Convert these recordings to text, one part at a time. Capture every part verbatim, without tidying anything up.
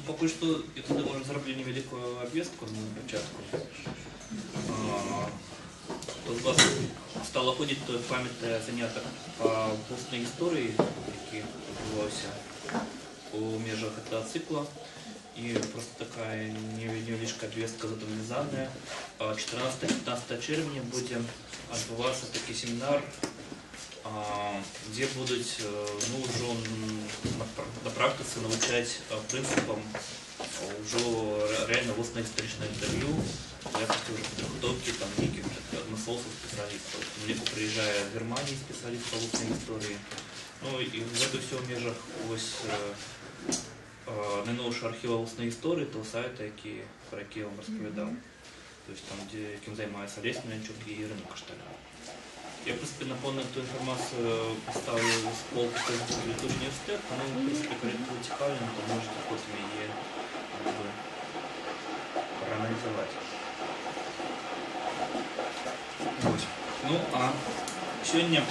пакуль што я туды можа зраблю невялікую абвестку на пачатку. Хто з вас стала ходзіць, то памятае занятак па вуснай гісторыі, які адбываўся у межах гэтага цыкла. І просто такая невеличкая абвестка задумлізаная. чатырнаццатага-пятнаццатага чэрвеня будзе адбывацца такі семінар, где будут ну, уже на практике навчать принципам уже реально устное историческое интервью, в якости уже подготовки там неких односолсов специалистов. Мне приезжая в Германии специалист по устной истории. Ну и в это все в межах ось найновшего архива устной истории, того сайта, який, про який я вам розповідав. То есть там, где кем займается Олесь Мельничук и Ирина Кашталя. Я, в принципе, напомню эту информацию поставлю с полки Фейсбука университет, но, в принципе, коли буде цікавлено, то можете потім її проаналізувати. Ось. Ну, а сьогодні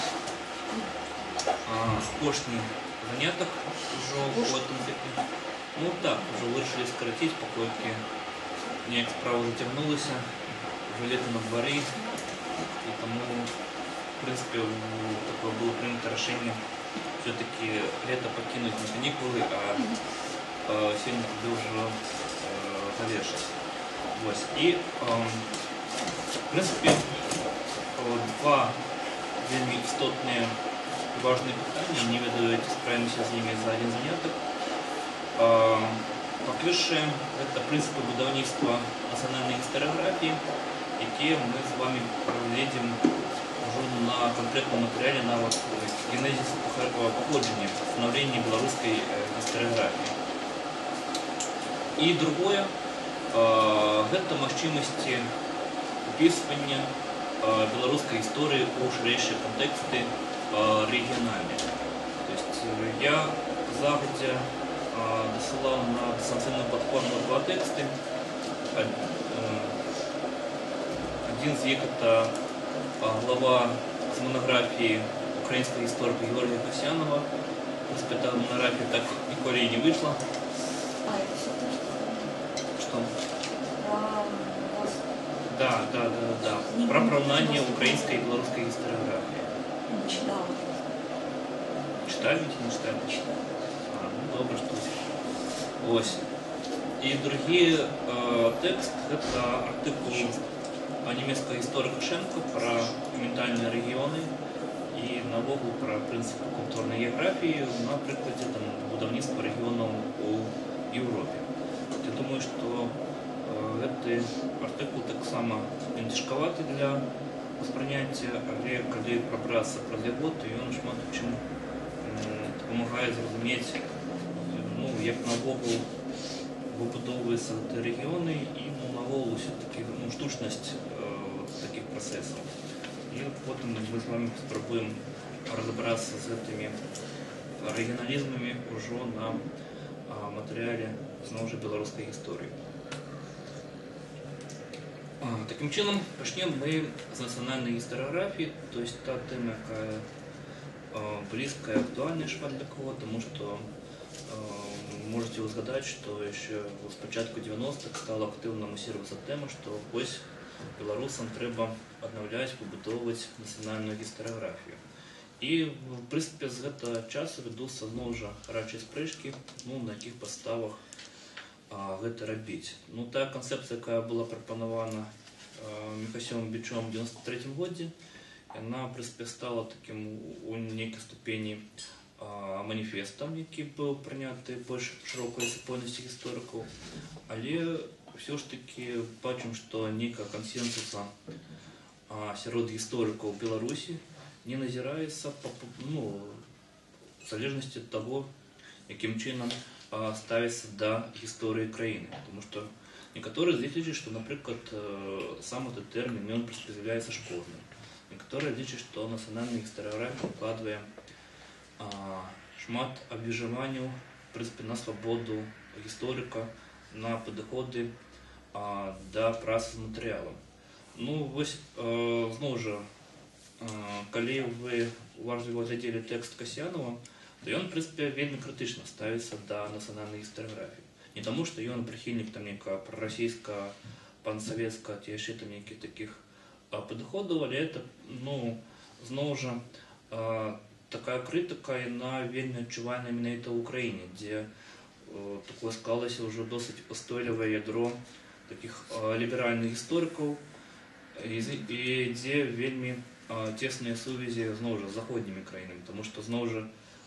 апошній заняток уже в этом циклі. Ну так, уже вирішили скоротити, поки ніяк справа затягнулася, вже літо на дворі, і тому в принципе, такое было принято решение все-таки лето покинуть на каникулы, а э, сегодня тогда уже э, завершить. Вот. И, э, в принципе, два вельми істотные и важные питания, не ведаю, справимся с ними за один заняток. Э, По-перше, это принципы будівництва національної історіографії, які ми з вами проведем на конкретном материале на вот генезис походження, становлення белорусской историографии. И другое, это можливости описывания белорусской истории у ширейшие контексты региональные. То есть я загодя досылал на дистанционную платформу два тексты. Один из них это глава з монографії українського історика Георгія Касьянова. В принципе, эта монография так ніколи і не вийшла. А, это все то, что... Что? Про... Да, да, да, да. Не, про поравнание украинской и белорусской историографии. Не читала. Читали или не читали? Читала. А, ну, добре, что ось. И другие э, текст, это артикул німецького історика Шенко про ментальні регіони і навогул про принципи культурної географії на прикладі там, будівництва регіонів у Європі. Я думаю, що е, цей артикул так само він тяжковатий для сприйняття, але коли пробратися про його, то він шмат чим допомагає зрозуміти, ну, як навогул вибудовуються регіони і ну, навогул все-таки ну, штучність таких процессов. И потом мы с вами попробуем разобраться с этими регионализмами уже на а, материале снова же белорусской истории. А, таким чином, начнем мы с национальной историографии, то есть та тема, какая а, близкая и актуальная шмат для кого, потому что а, можете узгадать, что еще с початку девяностых стала активно мусироваться тема, что ось белорусам треба обновлять, побудовувати національну історіографію. І, в принципі, з цього часу ведуться знову ж радші спришки, ну, на яких підставах це робити. Ну, та концепція, яка була пропонована Михасевым Бичом в девяносто третьем году, вона, в принципі, стала таким у некій ступені маніфестом, який був прийнятий більш широкою супольністю істориків, але все ж таки бачимо, що ніяка консенсуса серед істориків Білорусі не назирається ну, в залежності від того, яким чином ставиться до історії країни. Тому що некоторые злічать, що, наприклад, сам этот термін, він з'являється школьним. Некоторые лічать, що національна історіографія вкладає шмат обмежувань, в принципі, на свободу історика, на підходи а, до праці з матеріалом. Ну, ось, е, знову ж, е, коли ви уважно глядели текст Касьянова, то він, в принципі, вельми критично ставиться до національної історіографії. Не тому, що ён прихильник там некого пророссийского, пансоветского, ті ще там неких таких підходів, але це, ну, знову ж, така критика, вона вельми відчувальна менавіта в Україні, де такое склалося вже досить устойліве ядро таких ліберальних істориків, і де вельми тесні сувязі, знову ж, з заходніми країнами, тому що, знову ж,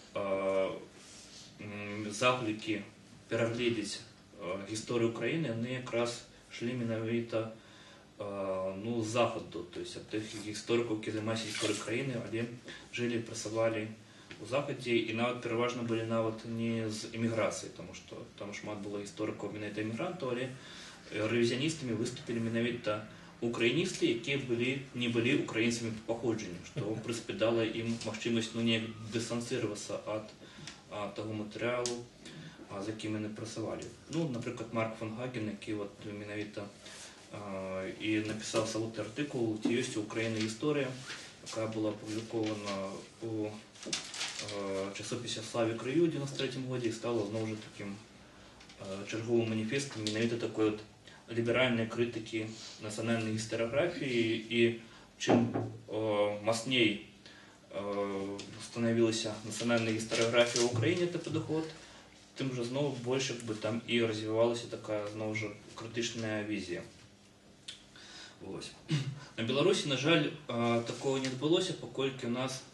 заклики переглядіць гісторію України, вони якраз йшли менавіта ну, з заходу, тобто від тих істориків, які займаються історією країни, але жили, працювали у Заході, і навіть переважно були навіть не з еміграції, тому що там шмат було істориків менавіта емігрантів, але ревізіоністами виступили менавіта україністи, які були, не були українцями по походженню, що, в принципі, дало їм можливість ну, не дистанцироваться від того матеріалу, з яким вони працювали. Ну, наприклад, Марк фон Гаген, який от менавіта і написав солодкий артикул «Тієсті Україна історія», яка була опублікована у часописі «Славі Краю» у дев'яносто третьому році і стала знову ж таким черговим маніфестом менавіта такої от ліберальної критики національної історіографії, і чим масней становилася національна історіографія в Україні та підход, тим же знову більше би там і розвивалася така знову ж критична візія. Ось. На Білорусі, на жаль, такого не відбулося, оскільки у нас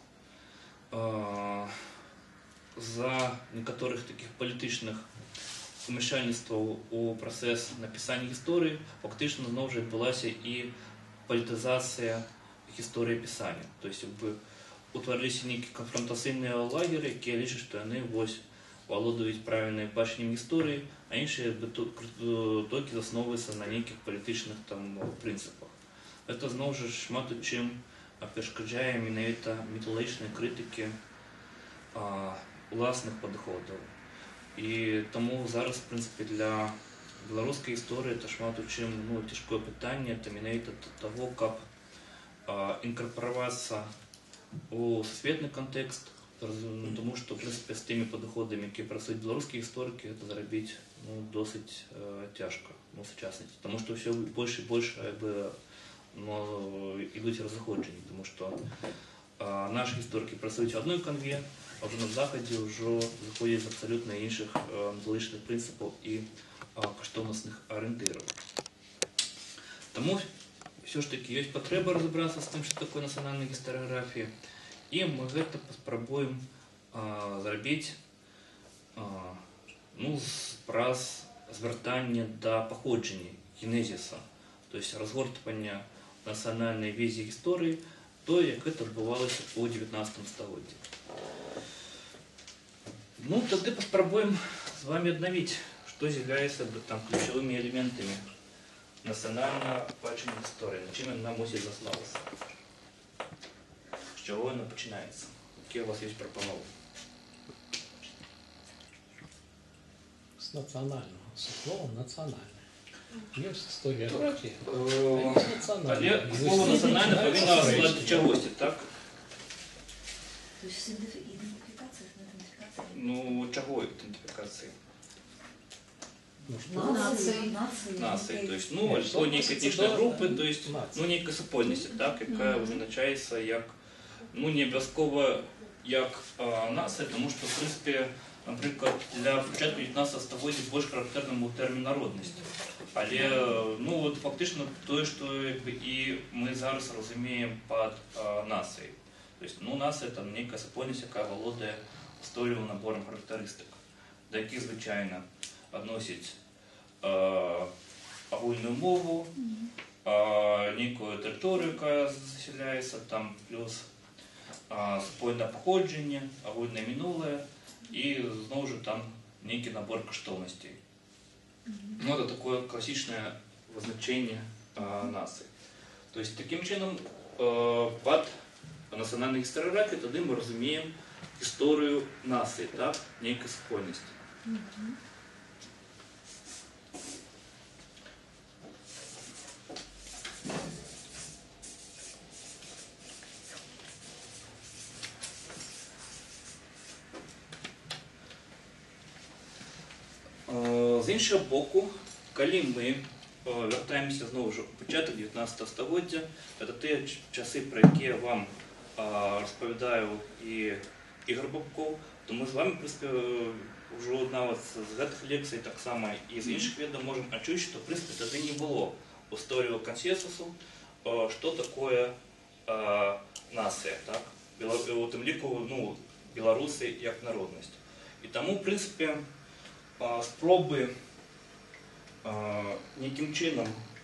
за некоторих таких політичних вмішальництв у процес написання історії фактично знову ж відбулася і політизація історії писання. Тобто, якби утворилися некие конфронтаційні лагері, які лічать, що вони ось володують правильним баченням історії, а інші тільки засновуються на неких політичних там принципах. Це знову ж шмату чим перешкоджає менавіта методологічної критики а, власних підходів. І тому зараз, в принципі, для білоруської історії це шмату чим ну, тяжке питання, це менавіта того, як а, інкорпоруватися у сусвітній контекст, тому що, в принципі, з тими підходами, які працюють білоруські історики, це зробити ну, досить е, тяжко у сучасності. Тому що все більше і більше якби, ну, йдуть розходження, тому що е, наші історики працюють в одній канві, а вже на Заході вже заходять з абсолютно інших е, методичних принципів і е, коштовностних орієнтирів. Тому все ж таки є потреба розібратися з тим, що таке національна історіографія. І ми це спробуємо зробити ну, праз звертання до походження, генезису, тобто розгортування національної візії історії, то, як це відбувалося у дев'ятнадцятому столітті. Ну, тоді спробуємо з вами відновити, що з'являється там ключовими елементами національного бачення історії, на чим вона мусить заслалася. З чого вона починається? Які у вас є пропанови? З національного. З слова національне. Є історіографія. Але слово національне повинно складати чогось, так? Тобто з ідентифікації, з ідентифікації? Ну, чого ідентифікації? Нації. Нації. Нації, то есть, ну, або некої етнічної групи, то есть, ну, некої супольності, так, яка визначається як, ну, не обов'язково як а, нація, тому що, в принципі, наприклад, для початку дев'ятнадцятого століття більш характерним був термін народність. Але, ну, от фактично, те, що якби, і ми зараз розуміємо під а, нацією. Тобто, ну, нація – це некая супольність, яка володає устойлivим набором характеристик, до яких, звичайно, относить э, огульную мову, э, некую територію, яка заселяється, там, плюс э, спільне походження, огульне минуле і, знову ж, там, некий набор коштовностей. Ну, это такое классичное визначення э, нації. Тобто, таким чином, э, під національної історіографії тоді ми розуміємо історію нації, так, некої спільності. З іншого боку, коли ми вертаємося знову ж у початок дев'ятнадцятого століття, це ті часи, про які я вам розповідаю і Ігор Бабков, то ми з вами, в принципі, вже навіть з цих лекцій, так само і з інших відео можемо почути, що, в принципі, тоді не було устойчивого консенсусу, що таке нація, так? У тим ліку, ну, білоруси як народність. І тому, в принципі, спроби неким чином,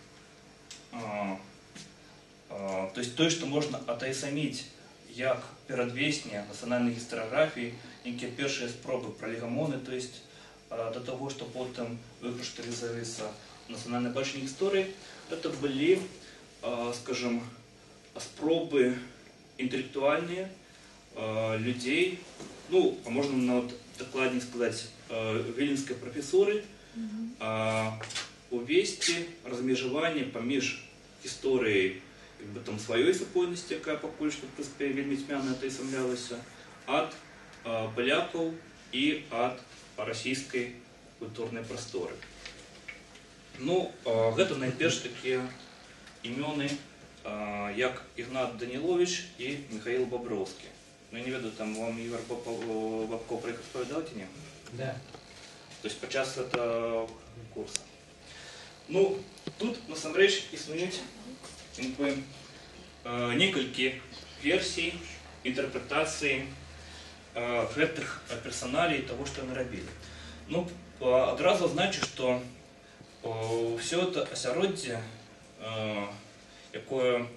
то есть то, что можно отайсамить як передвесня національної історіографії, які перші спроби про легомони, то есть до того, что потом використовувалися національні бачення історії, это были, скажем, спробы интеллектуальные людей, ну, а можно вот докладнее сказать, віленської професори, увести размежевание поміж історією якби, там, своєї супольності, яка поки що, в принципі, вельми тьмяно отайсамлялася, від поляків і від російської культурної простори. Ну, гэта найперш такі імёны, як Ігнат Данілович і Михаил Бобровський. Ну, я не ведаю, там вам Ігор Бабков про їх розповідав чи ні? Да. То есть подчас этого курса. Ну, тут, насамрэч, існують якби, некалькі версій, інтерпретацій гэтых персоналей того, что они робили. Ну, одразу значу, что все это асяроддзе, якое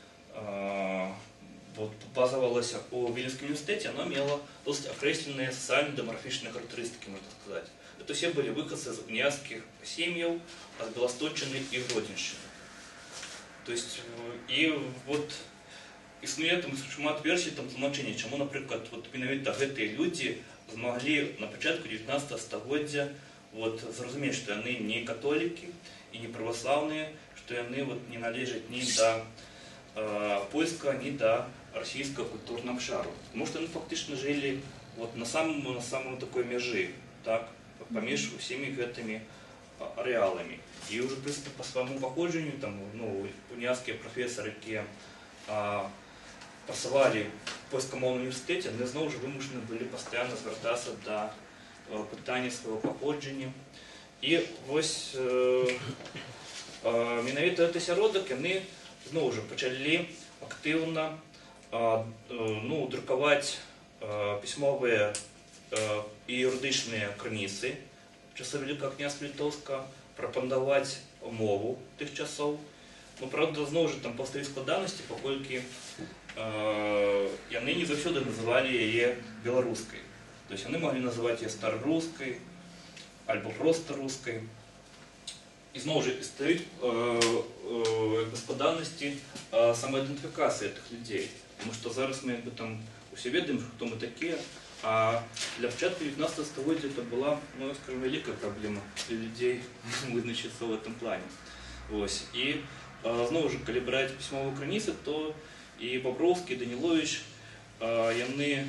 вот, базовалось у Віленском университете, оно имело досить окресленные социально-демографичные характеристики, можно сказать. Это все были выходцы из князских семей, от Белосточчины и Гродненщины. То есть, и вот існує там шмат версій там тлумачення, чому, наприклад, от менавіта гэтыя люди змогли на початку дев'ятнадцятого століття вот, зрозуміти, що вони не католики і не православні, що вони вот, не належать ні до э, польського, ні до російського культурного шару. Тому що вони фактично жили вот, на самому, на самому такой межі, так, поміж всіми гэтыми ареалами. І вже, в принципі, по своєму походженню, там, ну, уніяцькі професори, які а, працювали в польськомовному університеті, вони знову ж вимушені були постійно звертатися до а, питання свого походження. І ось е, е, менавіта ці сяродок, вони знову ж почали активно а, е, ну, друкувати а, письмові е, і юридичні краніці в часи Великого князства Литовського, пропагувати мову тих часов. Ну, правда, знову ж там повстають складаності, поскольку э, вони не завжди називали її білоруською. Тобто вони могли називати її староруською, або просто руською. І знову ж стають э, э, складаності э, самоідентифікації тих людей. Тому що зараз ми якби, там, усі відомо, хто ми такі, а для початку дев'ятнадцятого століття це була, ну, скажімо, велика проблема для людей визначитися в цьому плані. Ось. І знову ж, коли брати письмові краниці, то і Бобровський, і Данілович, вони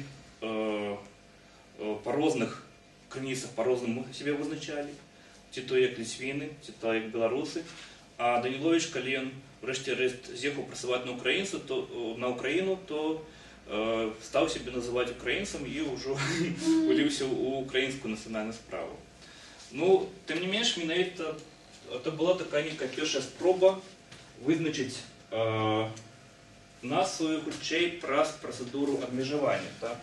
по різних краницях по-разному себе визначали. Ті то як литвини, ті то як білоруси. А Данілович, коли він врешті-решт з'їхав працювати на українцю, то на Україну, то е, став себе називати українцем і вже влився у українську національну справу. Ну, тим не менш, менавіта це була така ніяка перша спроба визначити е, назвою хутчей праз процедуру обмежування, так?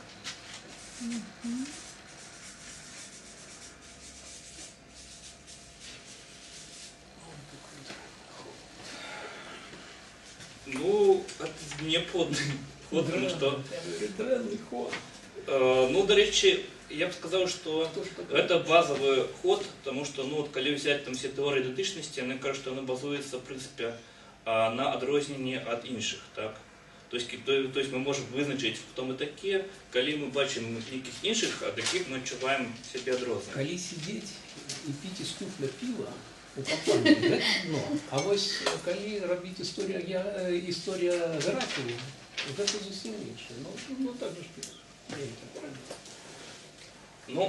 Ну, это не подный ход, потому что... ход. Э, ну, до речи, я бы сказал, что это базовый ход, потому что, ну, вот, когда взять там все теории дотичности, мне кажется, что она базуется, в принципе, на отрозненні від інших, так? Тобто, то, то есть ми можемо визначити, хто ми такі, коли ми бачимо яких інших, а таких ми відчуваємо себе відрознені. Коли сидіти і пити із куфля пива, у компанії, ну, а ось коли робити історію, історія Геракла, це зовсім інше. Ну, ну так же ж пише. Ну,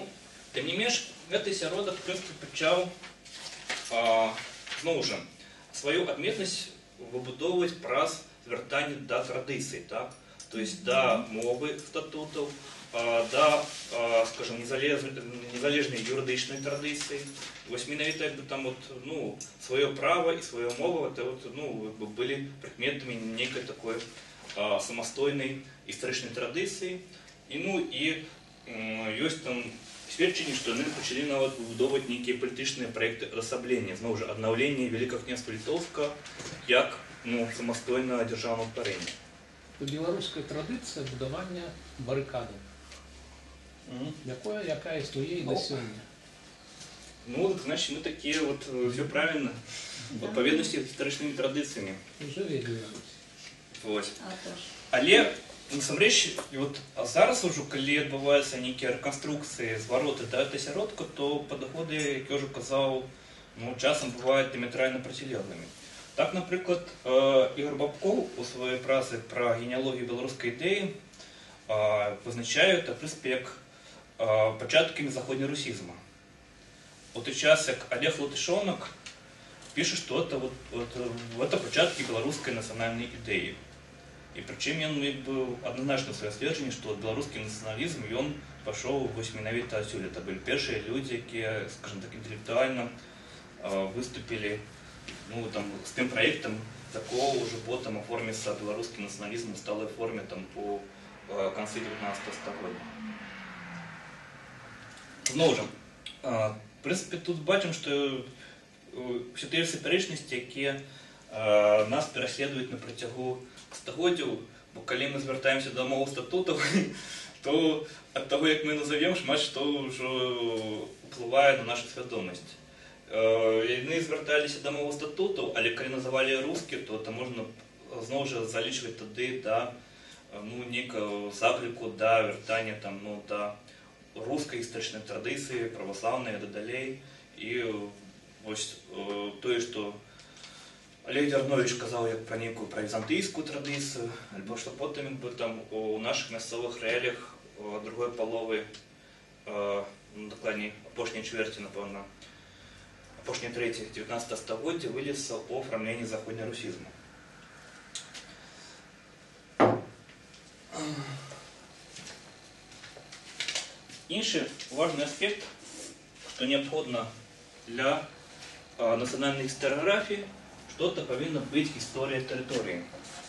Тим не менш, гэты асяродак в прынцыпе пачаў а, зноў жа сваю адметнасць выбудоўваць праз звяртанне да традыцый, так? То есть да мовы статутаў, а, да, а, скажем, незалез... незалежнай юрыдычнай традыцыі. Вось менавіта як бы там вот, ну, сваё права і сваё мова, это вот, ну, былі прыкметамі нейкай такой а, самастойнай гістарычнай традыцыі. І ну і ёсць там сведчанні, што яны пачалі нават выбудоўваць нейкія палітычныя праекты расаблення, зноў жа аднаўлення Вялікага княства Літоўскага як, ну, самастойнага дзяржаўнага ўтварэння. Беларуская традыцыя будавання барыкадаў. Mm. Якое, якая існуе і на сёння? Ну, так, значит, мы такие вот, все правильно, в адпаведнасці з гістарычнымі традыцыямі. Уже ведаю. Вось. А то ж. Але, насамрэч, вот, а зараз ужо, калі адбываюцца нейкія рэканструкцыі, звароты да гэтай асяродка, то падыходы, як я ўжо казаў, ну, часам бываюць дыаметральна процілеглымі. Так, напрыклад, Ігор Бабкоў у сваёй працы пра генеалогію беларускай ідэі вызначае гэта, в прынцыпе, як пачаткамі заходнерусізма. У той час, як Олег Латышонак піша, што это, вот, вот, это пачаткі беларускай нацыянальнай ідэі. І прычым ён быў адназначна сваё сцверджанне, што беларускі нацыяналізм ён пашоў вось менавіта адсюль. Это былі першыя людзі, якія, скажем так, інтэлектуальна выступілі, ну, там, з тым праектам, такого уже потом оформится белорусский национализм в сталой форме там, по э, концу девятнадцатого стагоддзя. Зноў жа, э, в принципе, тут бачым, што ўсе тыя супярэчнасці, якія э, нас пераследуюць на працягу стагоддзяў, бо калі мы звяртаемся да мовы статутаў, то ад таго, як мы назовем, шмат што ўжо уплывае на нашу свядомасць. Яны звярталіся да мовы статутаў, але калі называлі рускі, то это можна зноў жа залічваць тады да, ну, нейкага закліку да вяртання там, ну, да рускай гістарычнай традыцыі, праваслаўнай і далей. І вось тое, што Олег Дзярновіч казаў як пра нейкую пра візантыйскую традыцыю, альбо што потым бы там у нашых мясцовых рэаліях другой паловы, ну, дакладней, апошняй чвэрці, напэўна, апошняй трэці дзевятнаццатага стагоддзя вылезся ў афармленні заходнерусізму. Іншы важны аспект, што неабходна для а, нацыянальнай гістарыяграфіі, што это павінна быць гісторыя тэрыторыі.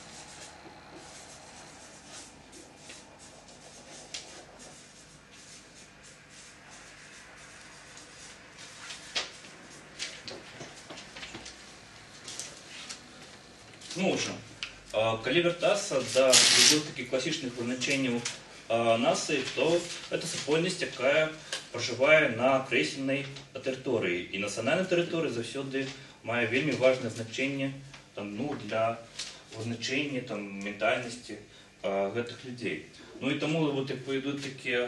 Ну ўжо, калі вяртацца да любых такіх класічных вызначэнняў нацыі, то это супольнасць, якая пражывае на акрэсленай тэрыторыі. І нацыянальная тэрыторыя заўсёды мае вельмі важнае значэнне там, ну, для вызначэння там, ментальнасці гэтых людзей. Ну і таму вот, як ідуць такія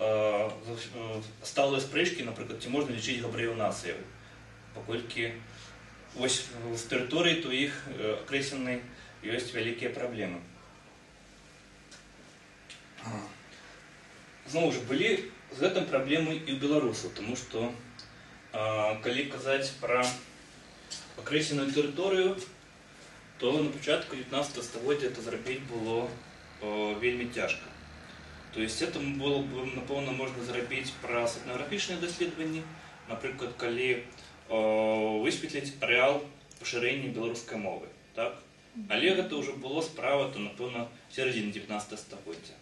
сталыя спрэчкі, напрыклад, ці можна лічыць габрэяў нацыяй, паколькі вось з тэрыторыі, то іх акрэсленай ёсць вялікія праблемы. Зноў жа, былі з гэтым праблемы і ў беларусаў, таму што калі казаць пра акрэсленую тэрыторыю, то на пачатку дзевятнаццатага стагоддзя это зрабіць было вельмі цяжка. То есть это было б, напэўна, можна зрабіць праз этнаграфічныя даследаванні, напрыклад, калі высветліць арэал пашырэння беларускай мовы. Так? Але гэта ўжо было справа, то, напэўна, сярэдзіны дзевятнаццатага стагоддзя.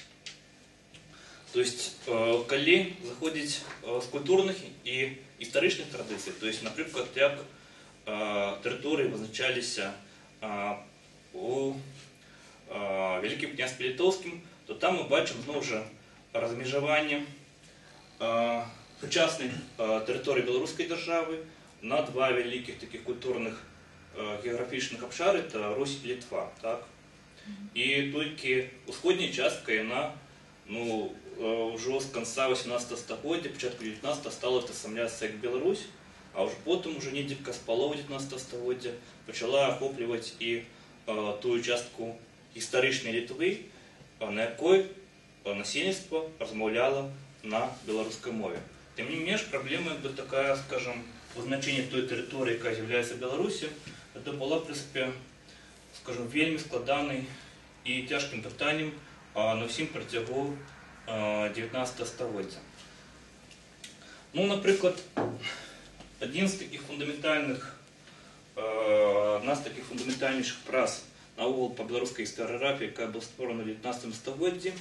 То есть, калі заходзіць з культурных і гістарычных традыцый, то есть, напрыклад, як тэрыторыі вызначаліся у Вялікім княстве Літоўскім, то там мы бачым, зноў жа, размежаванне сучаснай тэрыторыі беларускай дзяржавы на два вялікіх такіх культурных геаграфічных абшары, это Русь і Літва. Так? І толькі ўсходняя частка, яна, ну, ўжо з канца васямнаццатага стагоддзя, пачатку дзевятнаццатага стала асамляцца як Беларусь, а ўжо потым, уже недзе з паловы дзевятнаццатага стагоддзя, пачала ахопліваць і а, тую частку гістарычнай Літвы, на якой насельніцтва размаўляла на беларускай мове. Тем не менее, проблема якби така, скажем, визначення тої території, яка є Білорусі, це була, в принципі, скажем, вельми складаним і тяжким питанням на всім протягу дев'ятнадцятого століття. Ну, наприклад, один з таких фундаментальних, одна з таких фундаментальніших праць наогул по белорусской историографии, яка була створена в дев'ятнадцятому столітті,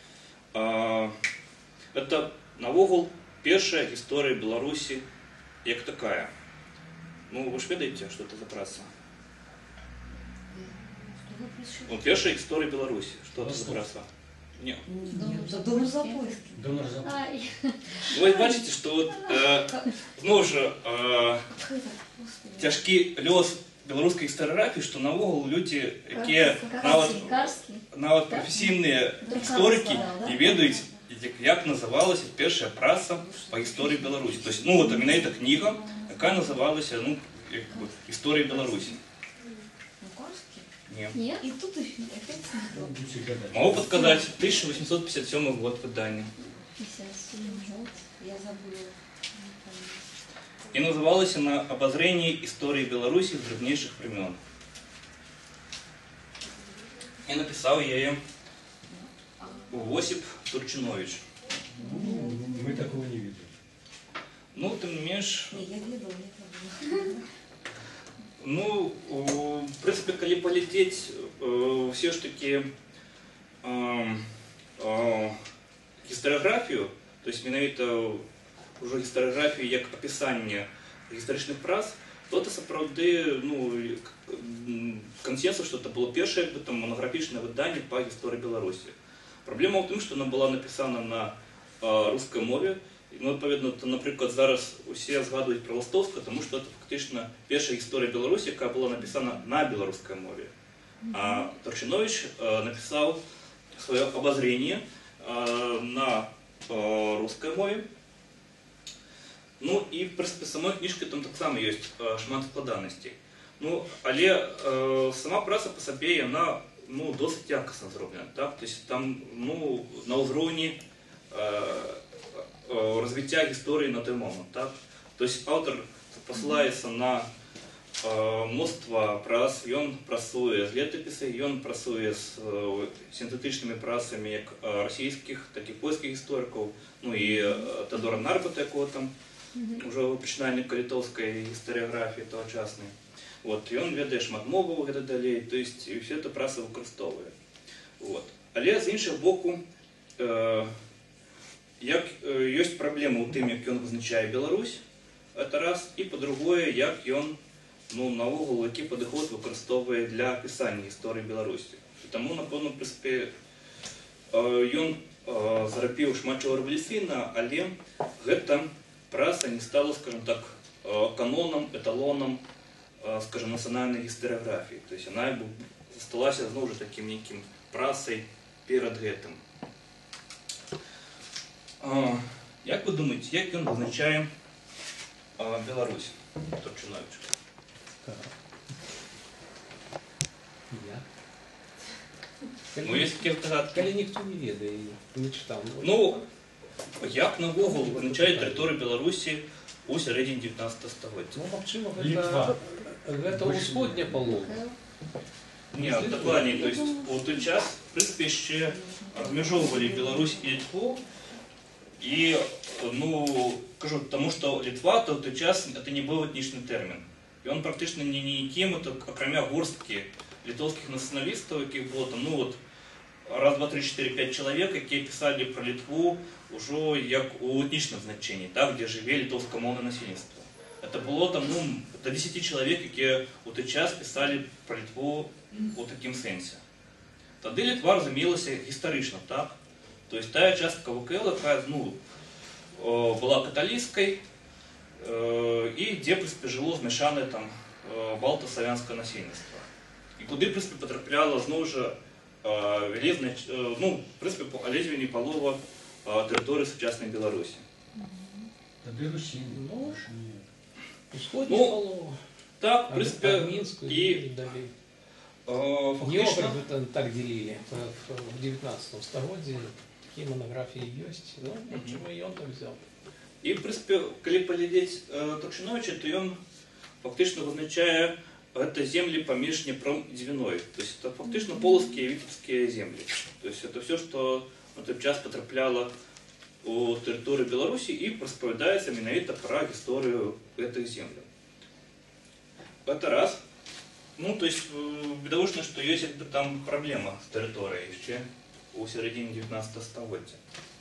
это наогул першая история Беларуси як такая. Ну, вы же ведаете, что это за праца? Ну, первая история Беларуси. Что это за праца? Нет. Донор Запольский. Донор Запольский. Ви бачите, що от, е, знову ж е, тяжкий льос білоруської історіографії, що наогул люди, які навіть, навіть професійні історики не ведають, як називалася перша праця по історії Білорусі. Тобто, ну, от іменно ця книга, яка називалася, ну, якби, «Історія Білорусі». Нет. Нет? И тут опять цветок. Могу подсказать, тысяча восемьсот пятьдесят седьмой год выдания. пятьдесят седьмой год. Я забыла. И называлась она «Обозрение истории Беларуси с древнейших времен». И написал я ее Осип Турчинович. Ну, мы такого не видели. Ну, ты не имеешь... Не, я видела, я забыла. Ну, в принципе, коли полететь, все ж таки э, э, историографию, то есть менавіта уже историографию як описание историчных прац, то это сапраўды, ну, консенсус, что это было першее там, монографичное выдание по истории Беларуси. Проблема в том, что она была написана на э, русской мове. Ну, відповідно, то, наприклад, зараз усі згадують про Ластовську, тому що це фактично перша історія Білорусі, яка була написана на білоруській мові. А Турчинович е, написав своє обозрення е, на е, русській мові. Ну і, в принципі, самої книжки там так само є е, шмат складаностей. Ну, але е, сама праця по собі, вона, ну, досить якісно зроблена, так? Тобто там, ну, на узровні е, развиття історії на той момент. Так? Тобто автор посилається на е, мноство прац, він працює з літописів, він працює з е, синтетичними працями як е, російських, так і польських істориків, ну і е, Теодора Нарбута, якого там вже починальника литовської історіографії тогочасної. От, і він веде шмат мову і так далі, тобто і все це праця використовує. От. Але з іншого боку, е, як є проблема у тим, як він визначає Білорусь, це раз, і по-друге, як він, ну, наогул, який підхід використовує для описання історії Білорусі. Тому, напевно, в принципі, він заробив шмат чого революційного, але ця праця не стала, скажімо так, каноном, еталоном, скажімо, національної історіографії. Тобто вона залишилася, знову ж таким неким працею перед цим. А, як ви думаєте, як він визначає а, Білорусь, Турчинович? Так. Я. Ну, є якісь догадки. Коли ніхто не ведає, не читав. Ну, як на Google визначає територію Білорусі у середині дев'ятнадцятого століття? Ну, Максимов, Литва. это, это усходня полова. Ні, докладніше. Тобто, у той час, в принципі, ще розмежовували Білорусь і Литву. І, ну, кажу, тому що Литва то в той час це не був етнічний термін. І він практично ні ніким, окремя горстки литовських націоналістів, яких було там, ну от, раз, два, три, чотири, п'ять чоловік, які писали про Литву уже як у етнічному значенні, так, де живе литовськомовне насельництво. Це було там, ну, до десяти чоловік, які у той час писали про Литву у таким сенсі. Тоді Литва розумілася історично, так? Тобто та частка ВКЛ, яка, ну, була католицькою, і де, в принципі, жило змішане там балто-славянське насельництво. І куди, в принципі, потрапляло, знову ж, велизне, ну, в принципі, ледве не полова території сучасної Білорусі. Тоді Русі. Ну, усходня Ну, полова. Так, в принципі, От Мінську і і далі. фактично... Географы так делили в девятнадцатом столетии, такие монографии есть. Ну, почему и он так взял. І, в принципі, коли поглядіти Турчиновича, то він фактично визначає это земли поміж Дніпром і Двиною. То есть это фактично полоцкие и витебские земли. То есть это все, что на той час потрапляло у території Білорусі і розповідається менавіта про історію цих земель. Это раз. Ну, то есть, видовочно, что есть как бы, там проблема с территорией еще у середины девятнадцатого столетия.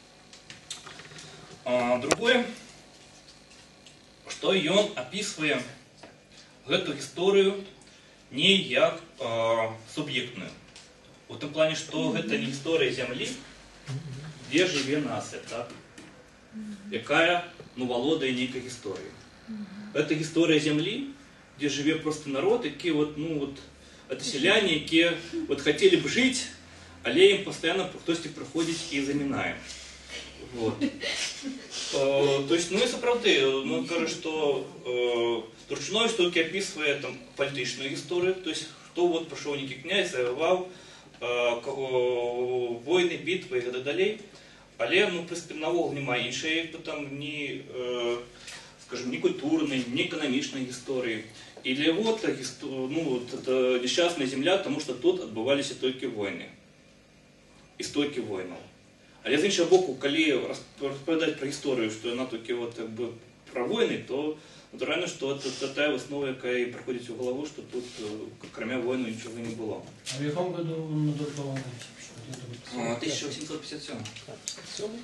А, другое, что он описывает эту историю не як а, субъектную. В том плане, что это не история земли, где живе нация, так? Якая, ну, володає некой историей. Это история земли, где живе просто народ, який вот, ну, вот, это селяне, які вот хотели бы жить, але їм постоянно хтось приходить і замінає. Вот. Э, то есть, ну и справді, ну, каже, что э, Турчинович тільки описує там політичну історію, то есть, хто вот пішов некий князь, завоював э, війни, битви і так далі. Але, ну, в принципі, наогул немає іншої, там, ні, э, скажем, ні культурної, ні економічної історії. І для його це, ну, це нещасна земля, тому що тут відбувалися тільки війни. І стільки війн. Але з іншого боку, коли розповідати про історію, що вона тільки от, якби, про війни, то натурально, що це та основа, яка і приходить у голову, що тут, крім війни, нічого не було. А в якому году він надрукував? тисяча вісімсот п'ятдесят сьомий.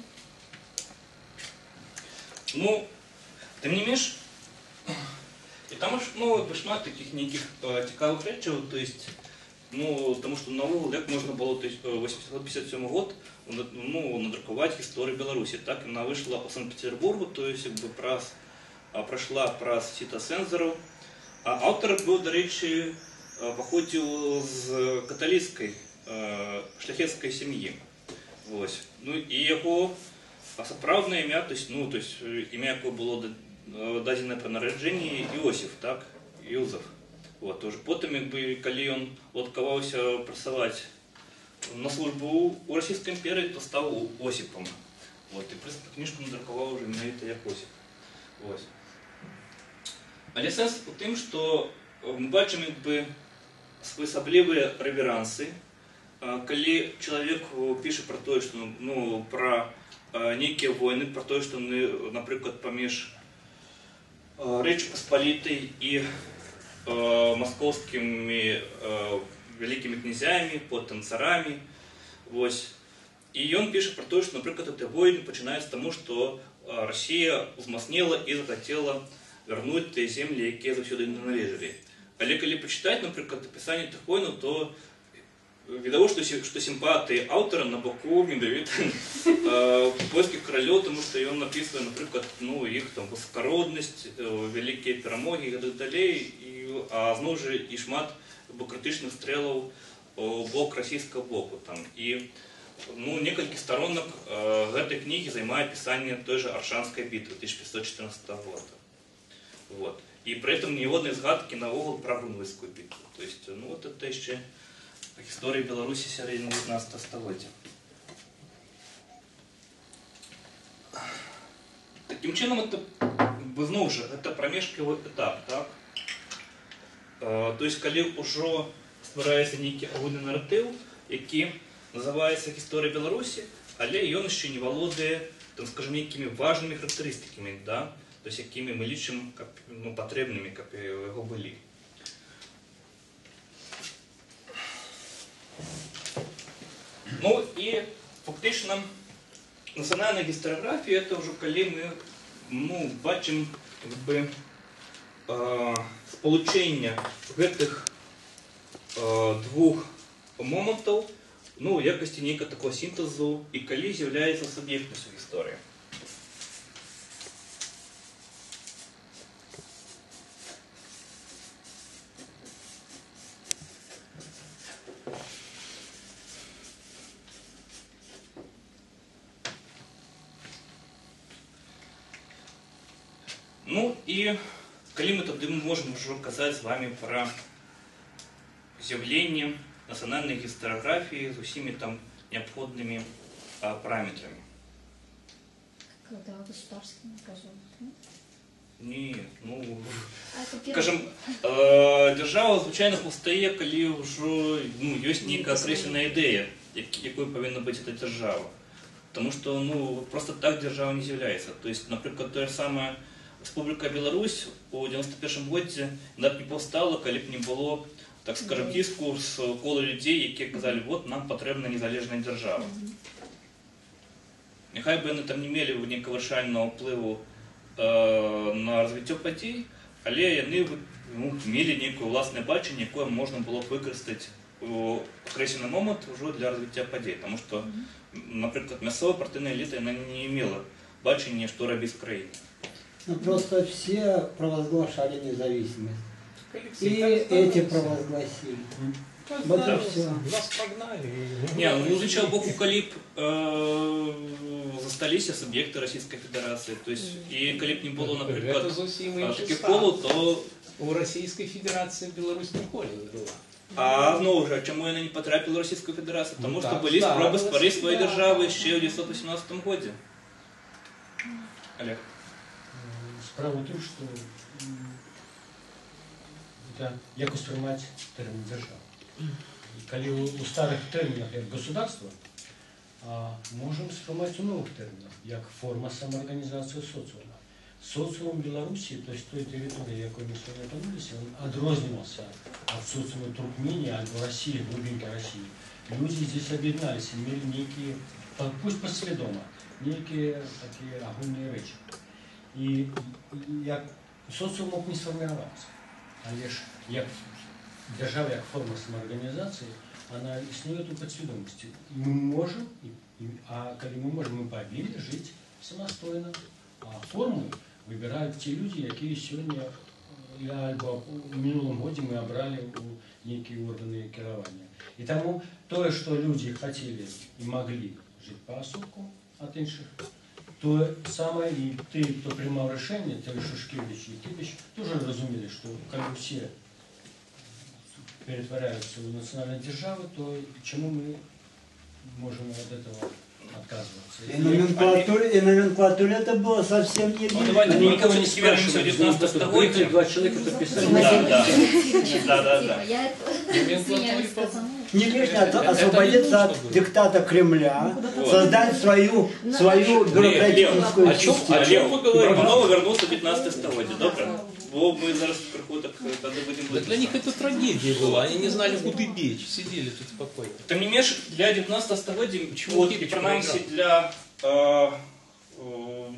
Ну, тим не менш, і там, ну, шмат таких неких цікавих речей, то есть, ну, тому що наогул, як можна було вісімсот п'ятдесят сьомий год, ну, надрукувати історію Білорусі. Так, вона вийшла у Санкт-Петербургу, то есть, якби, праз, пройшла праз сіта цензорів. А автор був, до речі, походив з католицької, шляхетської сім'ї. Ось. Ну, і його справжнє ім'я, то есть, ну, то есть, ім'я якого було дадене при народженні Іосиф, так, Юзеф. Вот, тоже потім, якби, коли він відкувався працювати на службу у Російській імперії, то став Осипом. Вот, і, в принципі, книжку надрукував вже навіть як Осип. Ось. Але сенс у тим, що ми бачимо, якби, особливі реверанси, коли чоловік пише про те, що, ну, про некие войны, про те, що, наприклад, поміж Речь Посполитой и э, московскими э, великими князями, потом царами. Ось. І він пише про те, що, наприклад, ці війни починаються з того, що Росія узмацнила і захотіла вернути ті землі, які завжди не належали. Але коли почитати, наприклад, описання тих воїн, то видно, что, что симпатии автора на боку медовіти э, польських королів, тому що він описує, наприклад, ну, їх там високородність, великі перемоги і так далі, а знову ж і шмат критичних стрілів у бок російського боку. Там. І, ну, несколько сторонок э, этой книги займає описание той же Оршанской битвы тысяча пятьсот четырнадцатого года. Вот. И при этом ни одной згадки на угол про Грунвальскую битву. То есть, ну, вот это еще історії Білорусі середини дев'ятнадцятого століття. Таким чином, це, знову ж, це проміжковий етап, так? Тобто, коли вже створюється некий агульний наратив, який називається «Історія Білорусі», але він ще не володає, там, скажімо, якими важними характеристиками, да? Тобто, якими ми лічимо, ну, потрібними, як його були. Ну і фактично національна історіографія – це вже коли ми, ну, бачимо, якби, е, сполучення цих е, двох моментів, ну, в якості некого такого синтезу, і коли з'являється суб'єктність в історії. Ну і коли ми тоді можемо вже казати з вами про з'явлення національної історіографії з усіми там необхідними а, параметрами. когда государственный образован. Ні, ну, А это первый. скажем, э, держава, звичайно, повстає, коли вже ну, є нейка окреслена ідея, як- якою повинна бути ця держава. Тому що ну, просто так держава не з'являється. Тобто, наприклад, та ж сама Республіка Білорусь у дев'яносто першому році вона б не повстала, коли б не було, так скажем, тиску з кола людей, які казали, от нам потрібна незалежна держава. Нехай би вони там не мали ніякого вирішального впливу е, на розвиття подій, але вони ну, мали ніяке власне бачення, яке можна було б використати у окреслений момент вже для розвиття подій. Тому що, наприклад, місцева партійна еліта вона не мала бачення, що робити в країні. Ну, просто все провозглашали независимость. Коллектив И так эти старался. провозгласили. Так Вот и старался. всё. Нас погнали. Не, ну, з іншого боку, коли б е, зосталися суб'єкти Російської Федерації, тобто, і коли б не було, Це наприклад, зовсім е, інший таких стан. колу, то У Російської Федерації Білорусь ніколи не була. а знову ж, чому вона не потрапила в Російську Федерацію? Тому Ну, що так, були да, спроби ну, створити свою да. державу ще у дев'ятсот вісімнадцятому році. Олег. Справа в тим, що м, це якось приймати термін держава. І коли у, у старих термінах як государство, а можемо сприймати у нових термінах, як форма самоорганізації соціуму. Соціум Білорусі, тобто той території, якою ми сьогодні опинилися, він відрознювався від соціуму Туркменії або Росії, глубинки Росії. Люди здесь об'єдналися, мали некие, пусть послідомо, некие такі огульні речі. І, і як соціум мог не сформуватися, але ж як держава, як форма самоорганізації, вона існує у підсвідомості. І ми можемо, і, і, а коли ми можемо, ми повинні жити самостійно. А форму вибирають ті люди, які сьогодні, або у минулому році ми обрали у некие органи керування. І тому то, що люди хотіли і могли жити по особку від інших, то саме і ті, хто приймав рішення, той Шушкевич і Кибич, теж розуміли, що коли всі перетворяются в национальные державы, то чему мы можем от этого отказываться? И номенклатуре, и номенклатуре это было совсем не Ну, давайте видно. мы никого не вернемся в девятнадцатое столетие. Два человека подписали. Да, да. Тихо, Да, да, тихо. да. Я это Номенклатуре извиняюсь, по- сказала. Не лишне Это- это освободиться не от нужно было. диктата Кремля, Вот. создать свою, свою бюрократическую О чем- систему. о чем вы говорите? Романова вернувся в дев'ятнадцяте століття, добре? Бо ми зараз приходимо, коли будемо Да для них это трагедия была, они не знали, куда бечь, сидели тут спокойно. Тим не менш, для дев'ятнадцятого століття, Чому от, Кибич і принаймні проіграв? для, е, е,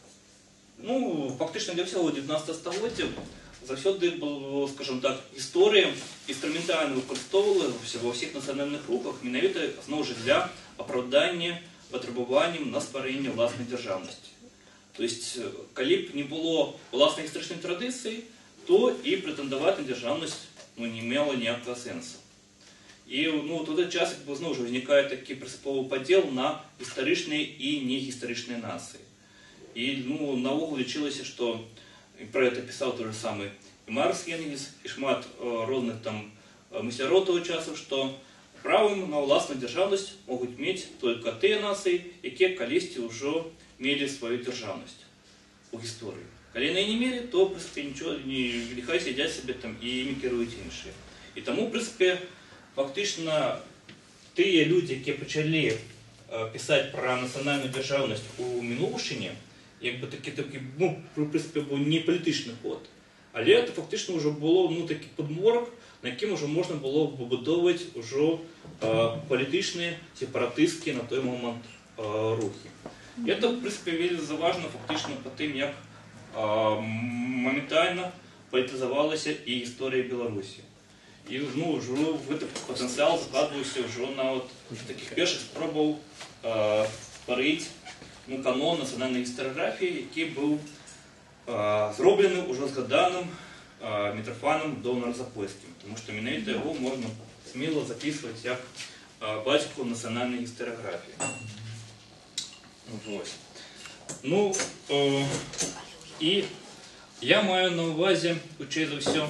ну, фактично для всього дев'ятнадцятого століття завжди було, скажімо так, історія інструментально використовувалася во всіх національних рухах, міновито, знову ж, для оправдання потребуванням на створення власної державності. Тобто, коли б не було власної історичної традиції, то і претендувати на державність ну, не мало ніякого сенсу. І ну, в той час якби, знову ж виникає такий принциповий поділ на історичні і неісторичні нації. І ну, наогул лічилося, що і про це писав той же самий і Маркс Єнгельс, і шмат о, різних там мислярів того часу, що правом на власну державність можуть мати тільки ті нації, які колись вже мали свою державність у історії. Коли вони не мали, то в принципі нічого, не, нехай сидять собі там і їм керують інші. І тому, в принципі, фактично, ті люди, які почали е, писати про національну державність у минулщині, якби такий, такий, ну, в принципі, був не політичний ход, але це фактично вже було ну, такий підморок, на яким вже можна було побудовувати вже е, політичні, сепаратистські на той момент е, рухи. І це, в принципі, вельми заважно фактично по тим, як е, моментально політизувалася і історія Білорусі. І ну, вже в этот потенціал закладывався вже на от таких перших спробах е, створити ну, канон національної історіографії, який був е, зроблений уже згаданим е, Митрофаном Довнар-Запольським. Тому що іменно його можна сміло записувати як е, батько національної історіографії. Ось. Ну, е, і я маю на увазі, учить за все,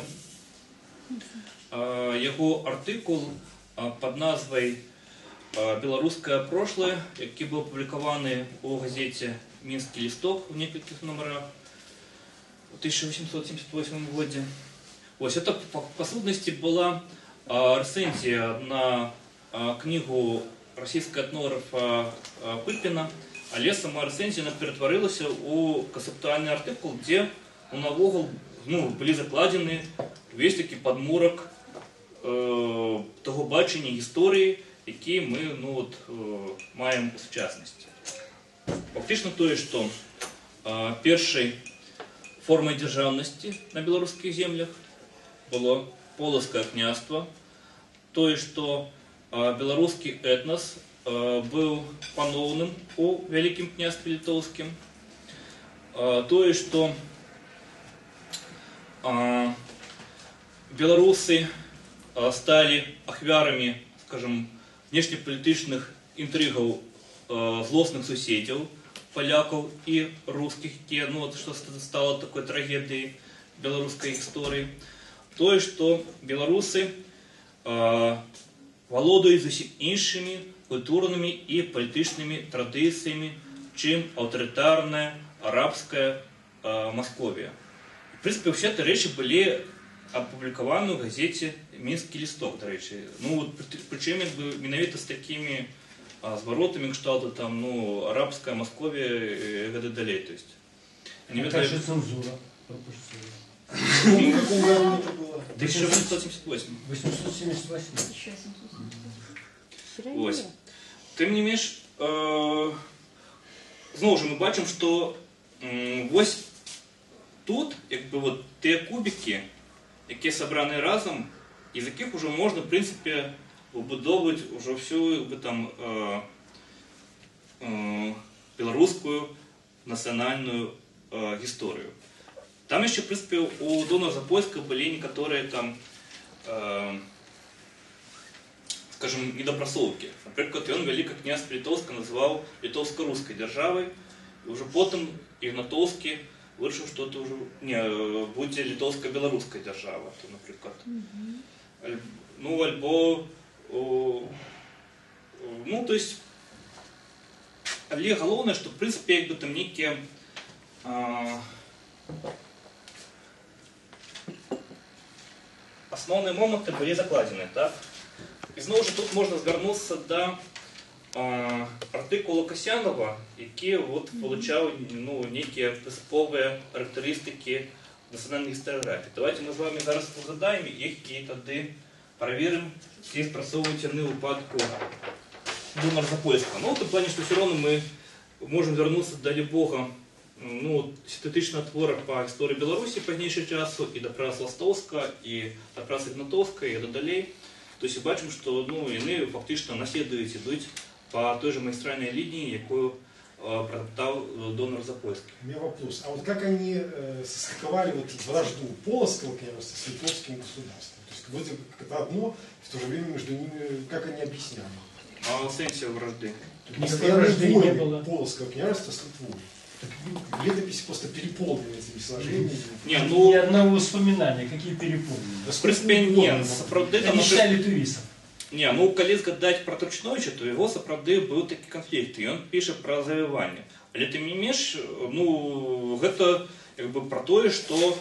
його артикул під назвою «Білоруське прошлое», який був опублікований у газеті «Минский листок» в нескольких номерах в тысяча восемьсот семьдесят восьмом году. Ось, это по, по сутности была а, рецензия на а, книгу российского этнографа а, Пыпина, але сама рецензія перетворилася у концептуальний артикул, де у навогул ну, були закладені весь такий подмурок е, того бачення історії, які ми ну, от, е, маємо у сучасності. Фактично то, що е, першою формою державності на білоруських землях було полоцьке князство, то, що е, білоруський етнос е, був пановним у Великім князстві Литовським, е, то, що е, белорусы э, стали ахвярами, скажем, внешнеполитичных интригов э, злостных соседей, поляков и русских, те, ну, вот, что стало такой трагедией белорусской истории. То, что белорусы э, володуют зовсім іншими культурными и политичными традициями, чем авторитарная арабская э, Московия. В принципе, вообще эти речи были опубликованы в газете «Минский листок», до речі. Ну, от, причому менавіта з такими а, зворотами, кшталту там, ну, арабська Московія і так далі. То есть, Это же цензура пропустила. В каком году это было? тысяча восемьсот семьдесят восьмой. восемьсот семьдесят восемь. Еще семьсот семьдесят. Ось. Тим не менш, е, знову ж ми бачимо, що м, ось тут, якби, от, ті кубики, які зібрані разом, із яких вже можна, в принципі, вибудовувати вже всю якби, там, е, е, білоруську національну е, історію. Там ще, в принципі, у Дона Запольська були некоторые там, е, скажем, недопросовки. Наприклад, він Великий князь Литовська називав Литовсько-Руською державою, і вже потім Ігнатовський вирішив, що це вже не, буде литовсько-білоруська держава, то, наприклад. Mm-hmm. Ну, альбо, о, ну, то есть, але головне, що, в принципі, якби там некі а, основні моменти були закладені, так? І знову ж тут можна звернутися до а, артикулу Касянова, який от получав ну, некі принципові характеристики національної історіографії. Давайте ми з вами зараз задаємо їх і тоді перевіримо, чи спрацьовують вони у випадку Дона Запольського. Ну, в тому плані, що все одно ми можемо звернутися до любого ну, синтетичного твору по історії Білорусі пізнішого часу, і до праці Ластовського, і до праці Ігнатовського, і до далі. Тобто бачимо, що ну, вони фактично наслідують, ідуть по той же магистральной линии, якую э, протоптал Донор Запольский. У меня вопрос. А вот как они э, состыковали вот вражду Полоцкого княжества с литовским государством? То есть вроде как это одно, в то же время между ними, как они объясняли? А сенсия вражды? Никакой вражды не было. Полоцкого княжества с Литвой. Летописи просто переполнены этими сложениями. Не, ну, Ни одного воспоминания, какие переполнены. в принципе, нет. Сапраўды, Это там, не считали литовисов. не, ну, коли згадати про Тручновича, то його, сапраўды, був такий конфлікт, і він пише про завоювання. Але тим не менш, ну, гэта, якби, про те, що,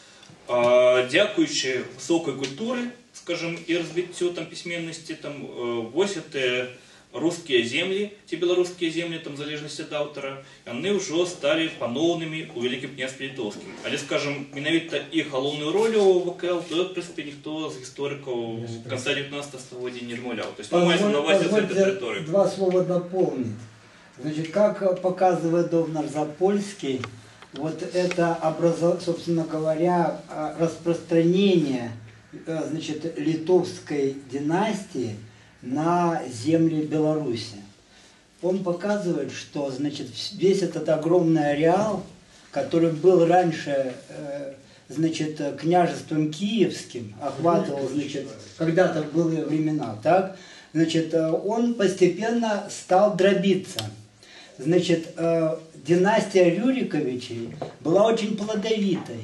а, дякуючи високій культурі, скажем, і розвиттю там письменності, там, ось це русские земли, ті білоруські землі, там, в залежності від автора, вони вже стали пановними у Великим князстві Литовським. Але, скажем, менавіта їх головну роль у ВКЛ, то, в принципі, ніхто з істориків в кінці дев'ятнадцятого століття не розмовляв. Тобто, ми маємо на увазі цю територію. Два слова дополнить. Значит, как показывает Довнар Запольский, вот это, образов... собственно говоря, распространение, значит, литовской династии на земли Беларуси. Он показывает, что, значит, весь этот огромный ареал, который был раньше, значит, княжеством киевским, охватывал, значит, когда-то были времена, так, значит, он постепенно стал дробиться. Значит, династия Рюриковичей была очень плодовитой.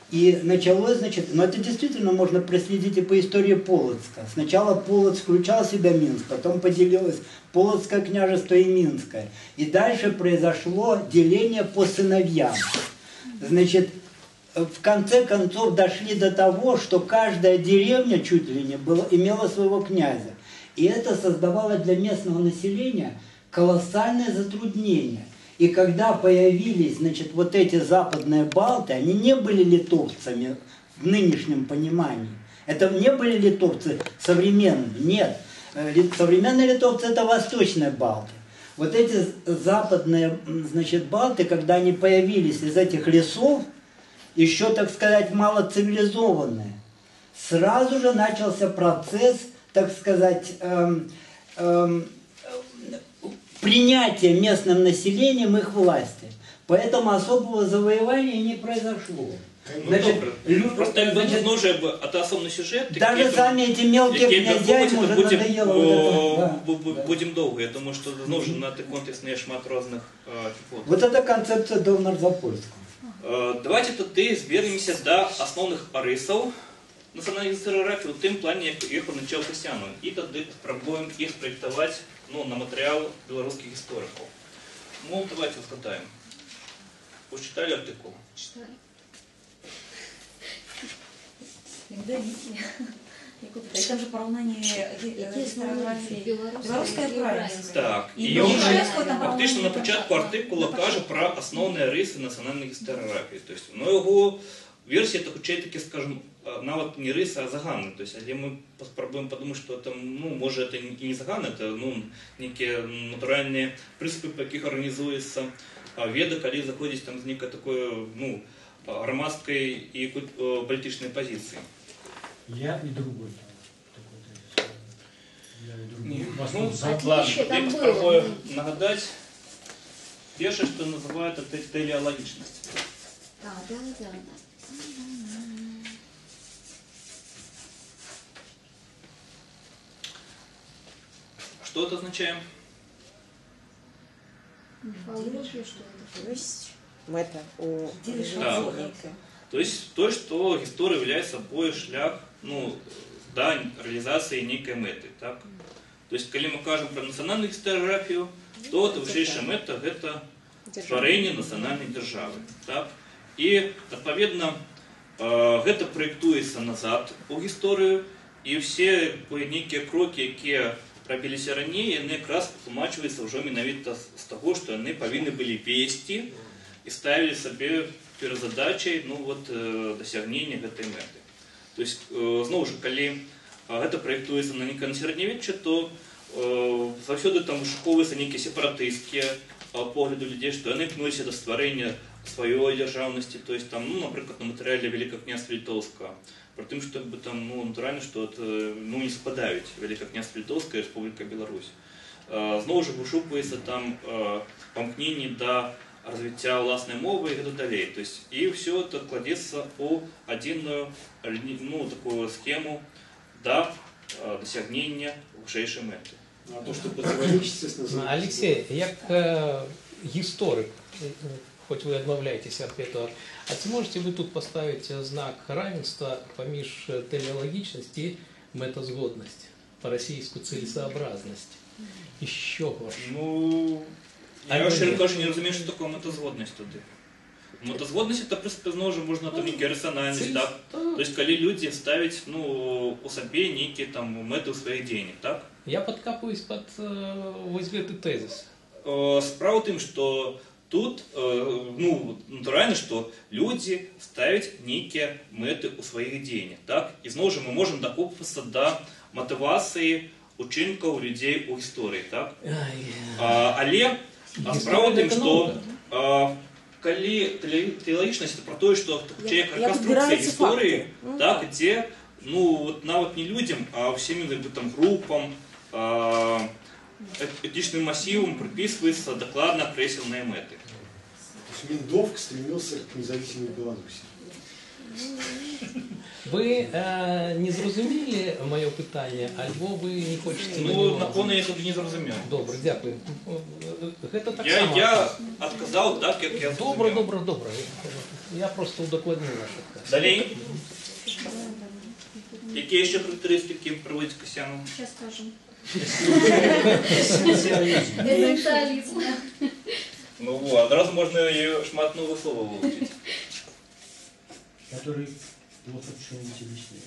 И началось, значит, ну это действительно можно проследить и по истории Полоцка. Сначала Полоцк включал в себя Минск, потом поделилось Полоцкое княжество и Минское. И дальше произошло деление по сыновьям. Значит, в конце концов дошли до того, что каждая деревня чуть ли не была, имела своего князя. И это создавало для местного населения колоссальное затруднение. И когда появились, значит, вот эти западные балты, они не были литовцами в нынешнем понимании. Это не были литовцы современные, нет. Современные литовцы – это восточные балты. Вот эти западные, значит, балты, когда они появились из этих лесов, еще, так сказать, малоцивилизованные, сразу же начался процесс, так сказать, эм, эм, принятия местным населением их власти. Поэтому особого завоевания не произошло. Значит, ну, просто якби ну, вже это основний сюжет. Даже який, сами эти мелкие князья им уже будем, надоело. О, вот это, да. Будем довго, тому що знову ж на той контекст не шмат різних гіпотез. Вот это концепция Довнар-Запольского. Давайте тоді звернемося до основних рисів національної історіографії у тим плані, як їх позначав Костяну. І тоді спробуємо їх спроєктувати ну, на матеріал білоруських істориків. Ну, давайте згадаємо. Ви читали артикул? Читали. Дадите. И там же поравнание географии белорусской и украинской. Так, і і він українською фактично на початку артикула каже про основні риси національної історіографії. Тобто, ну, його версія, то хоча таки, скажімо, навіть не риси, а загальні. Тобто, але ми спробуємо подумати, що це, ну, може, це і не загальні, це, ну, які натуральні принципи, по яких організується веда, коли заходить там з некої такої, ну, громадської і політичної позиції. Я и другой. Такой, я и другой. Вас Ну, тут за- ладно, Отличие там я было. попробую нагадать. Первое, что называют это телеологичность. А, да, да, да. Что это означает? Мифология, что это? То есть это у Делишь. То есть то, что история является собой шлях, ну, да, реализации некой меты, так? То есть, когда мы кажем про национальную историографию, то это высшая мета – это створение национальной державы, так? И, відповідно, это проектуется назад у историю, и все некие кроки, которые робилися раніше, вони якраз тлумачуються вже менавіта з того, що вони повинні були вести і ставили собі перед задачей, ну, вот, досягнення этой мети. То есть, знову ж, коли это проектуется на некое середньовіччя, то завсёды там вишуковуються некие сепаратистські погляди людей, що вони пнуться до створення своєї державності, то есть, там, ну, наприклад, на матеріалі Великого князства Литовського, про тим, що там, ну, натурально, що от, ну, не спадають Велике князство Литовське і Республіка Білорусь. Знову ж вишукується там помкнення до развития властной мовы и так далее. То есть, и все это кладется у одинную, ну, такую схему до досягнення вищої мети. А то, что противоречит, естественно, Алексей, як е, історик, хоч ви відмовляєтеся від цього, а чи можете ви тут поставити знак равенства поміж телеологічності і метазгодності, по-російську цілесообразність? І з чого ж? Ну, А я ні. ще кажу, не розумію, що таке метазгодність туди. Метазгодність – це, в принципі, знову ж можна там некая раціональність, так? Тобто, коли люди ставлять, ну, у собі некие там мети у своїх денег, так? Я подкапываюсь под э, возьмет тезис. Справа в тим, що тут, ну, натурально, що люди ставлять некие мети у своїх денег, так? І знову ж ми можемо докопатися до мотивації учинків людей у історії, так? А, але справа в тим, що коли телеологічність – це про те, що це реконструкція історії, так, де, ну, вот навіть не людям, а всім там групам, а, этничным массивам приписываются докладно окресленные меты. То есть Миндовк стремился к независимой Беларуси. Ви е, не зрозуміли моє питання, або ви не хочете на Ну, нього? напевно, я тоді не зрозумів. Добре, дякую. Це так Я, само. я відказав так, як я зрозумів. Добре, добре, добре. Я просто удокладнив ваш отказ. Далі. Які ще характеристики приводять Касьяну? Сейчас скажем. Эссенциализм. Эссенциализм. Ну, вот, одразу можна і шмат нових слов вивчити. Который плохо что-нибудь объясняет.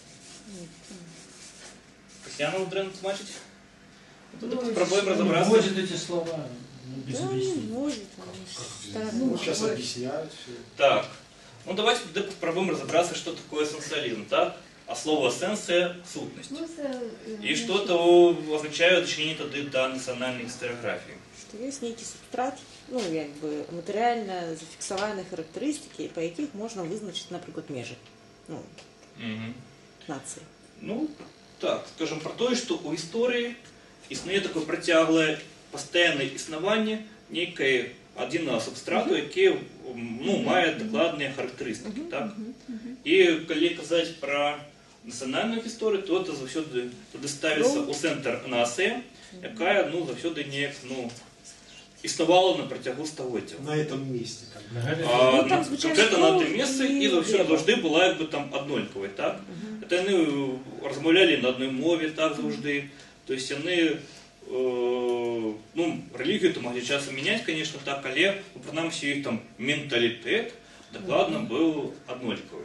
Касьяну дрен тлумачить? Тут Ну, спробуємо Он розібратися. вводит эти слова ну, без Да, объяснения. может, конечно. Ну, сейчас объясняют все. Так, ну давайте тоді спробуємо розібратися, що таке есенціалізм, так? А слово «есенція» – сутність. Ну, это, э, І що то означає дочинення тоді до національної історіографії. Что есть некий субстрат, ну, как бы материально зафіксовані характеристики, по яких можна визначити, наприклад, межі, ну, Угу. нації. Ну, так, скажем про те, що у історії існує таке протягле постійне існування некої одного субстрату, який ну, має докладні характеристики. Так? І коли казати про національну історію, то це завжди туди ставиться у центр нація, яка ну, завжди ніяк ну, існувала на протягу століття. На этом месте. Как бы. На галерее. А, Ну, там, ну, звичайно, конкретно на кров те місце і і завжди хліба. завжди була якби там однолькова, так? Це вони розмовляли на одній мові, так завжди. Тобто вони е, ну, релігію то могли часом міняти, звісно, так, але принаймні їх там менталітет докладно був однольковий.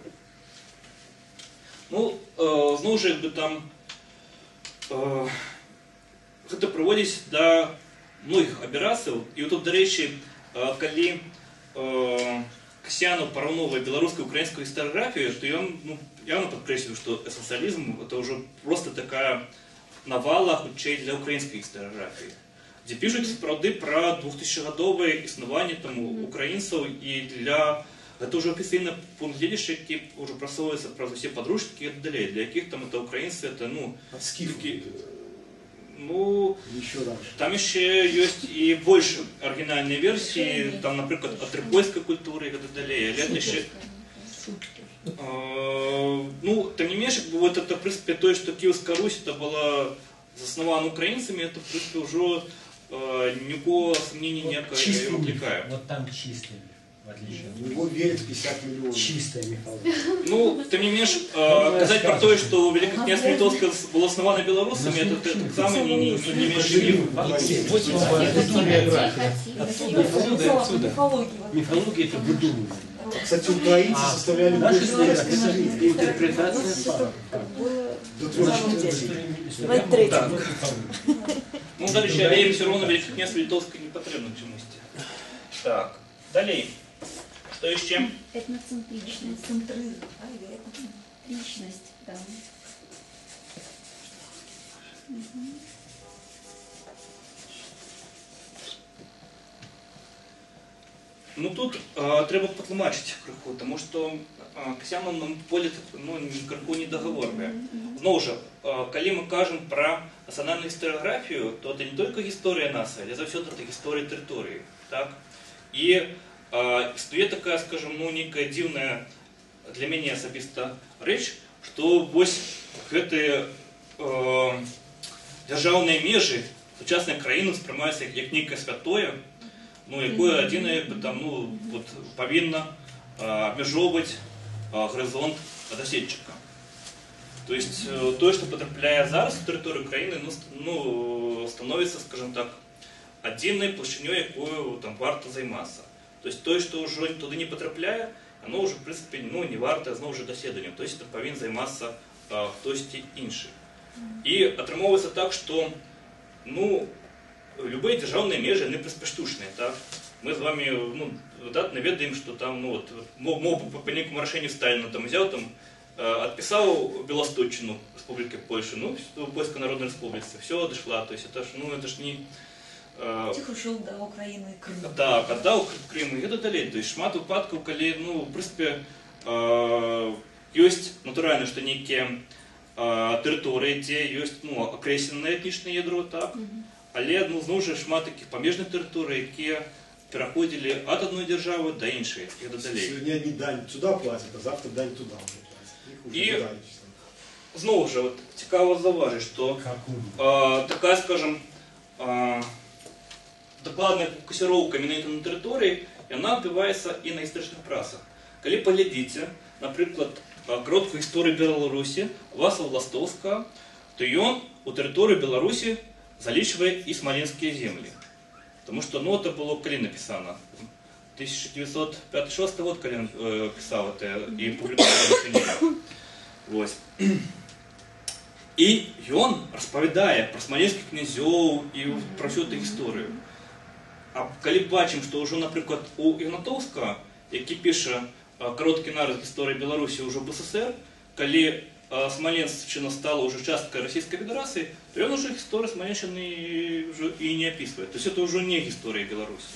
Ну, е, знову ж якби там е, це приводить до многих операцій. І от, до речі, е, коли е, Касьяну порівнює білоруську і українську історіографію, то я ну, явно підкреслюю, що есенціалізм – це вже просто така навала, хоча й для української історіографії. Де пишуть, справді, про двохтисячогодове існування там, українців і для... Це вже офіційний пункт глядача, який вже просовується про всі подружки і далі, для яких там це українці, це, ну... От скифки. Ну, Еще раньше. там еще есть и больше оригинальные версии, там, например, от трипольской культуры и так далее. Или это еще, э, ну, тем не менее, как бы, вот это, в принципе, то, что Киевская Русь это была заснована украинцами, это, в принципе, уже э, никакого сомнения Вот не чистый миф. выкликает. Вот там чистый миф, в отличие от В него верят пятьдесят миллионов. чистая мифология. Ну, тем не менее, э, сказать про то, что Великое княжество Литовское было основано белорусами, это так само не, не, не, не меньше миф. Вот вам историография. Отсюда, Отсюда, отсюда. Мифология – это выдумывание. Кстати, украинцы А, составляли наша больше история всех. это интерпретация фактов. До На трех самом деле, четвертей. история Давайте третє. Так. мифология. Ну, далі ще Алеєм все одно Велике княжство Литовське не потрібно в чомусь. Так, далі. Что еще? этноцентричность. Центры. А, или это? Личность, да. Ну тут а, треба потлумачити криху, тому що а, Касьяну нам полі ну, криху недоговорне. Знову ж, а, коли ми кажемо про національну історіографію, то це не тільки історія нації, але завжди це історія території. Так? І а, існує така, скажімо, ну, нека дивна для мене особиста річ, що ось ці а, державні межі сучасної країни сприймаються як некое святое, ну, якое один якби, там, ну, от, повинно а, обмежовувати а, горизонт дослідчика. Тобто, те, що потрапляє зараз в територію країни, ну, ну, становиться, скажімо так, одною площиною, якою там варто займатися. Тобто, те, що вже туди не потрапляє, воно вже, в принципі, ну, не варто, знову ж, дослідженням. Тобто, це повинен займатися а, хтось інший. І отримовується так, що, ну, любые державные межи, они приспештушные, так? Мы с вами, ну, датно ведаем, что там, ну, вот, мог, мог бы по некому решению Сталина там взял, там, э, отписал Белосточину Республики Польши, ну, Польской Народной Республике, все дошла, то есть это ж, ну, это ж не... Э, Тихо ушел до Украины и Крыма. так, отдал Крым, и это далее, то есть шмат выпадков, коли, ну, в принципе, э, есть натурально, что некие э, территории, где есть, ну, окресленное этничное ядро, так? Але, ну, знову ж, шмат таких поміжних територій, які переходили від одної держави до іншої і до далі. Сегодня они дань туда платят, а завтра дань туда уже платят. уже И- добираетесь там. Знову ж, от, цікаво зауважити, що Как умно. а, така, скажем, а, докладна фокусировка іменно на території, і вона відбувається і на історичних працях. Коли поглядите, наприклад, а, коротку історію Білорусі Васила Ластовського, то він у території Білорусі залічує і смоленські землі. Тому що, ну, це було коли написано? тисяча дев'ятсот п'ятдесят шостий год, коли він е, писав це і публікував цю книгу. Ось. І він розповідає про смоленських князів і про всю цю історію. А коли бачимо, що вже, наприклад, у Ігнатовського, який пише а, короткий нарис історії Білорусі вже в СССР, коли а, Смоленщина стала вже часткою Російської Федерації, то він вже історію Смоленщини вже і не описує. Тобто це вже не історія Білорусі.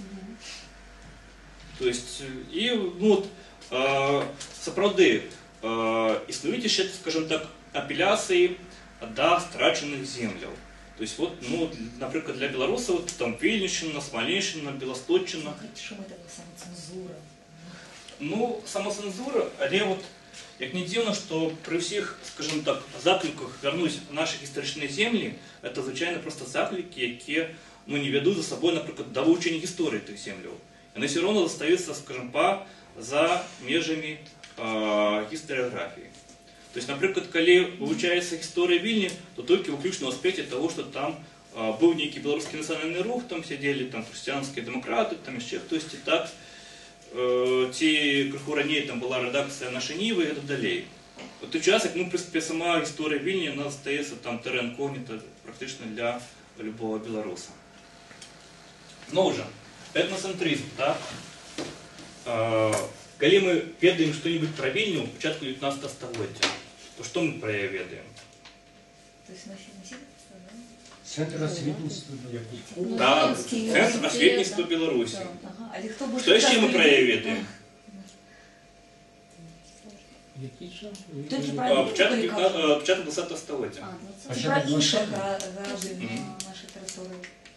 Тобто, і, ну, от, а, справді, а, існують ще, скажімо так, апеляції до страчених землів. Тобто, от, ну, наприклад, для білорусів от, там Вільнюсщина, Смоленщина, Білосточчина. Говорите, що ми така самоцензура. Ну, самоцензура, але от, як не дивно, що при всіх, скажімо так, закликах вернуть наші історичні землі, це, звичайно, просто заклики, які, ну, не ведуть за собою, наприклад, до вивчення історії тих землів. Вони все одно залишаються, скажімо, по, за межами э, історіографії. Тобто, наприклад, коли вивчається історія Вільні, то тільки виключно в аспекті того, що там э, був некий білоруський національний рух, там сиділи там, християнські демократи, там ще хтось, і так. Э, ті, криху раніше там була редакція «Наші Ніви» і так далі. В той час, як, ну, в принципі, сама історія Вільні, вона стається там терен когніто практично для любого білоруса. Знову ж, этноцентризм, так? А, коли мы ведаем что-нибудь про Вильню в початку девятнадцатого століття, то что мы про ее ведаем? То есть носить, носить, да? Центр освітництва. Ну, Да, Ленинский Центр университет, просветительства да. Беларуси. Да. Ага. А хто буде Что еще мы часто про людей? ее ведаем? Які ж? Тільки про А, Вільню Початок тільки девятнадцатого кажуть? початок двадцятого століття. А, Це двадцать. Початок про інших двадцятого? гра- городів Мгм. на нашій території.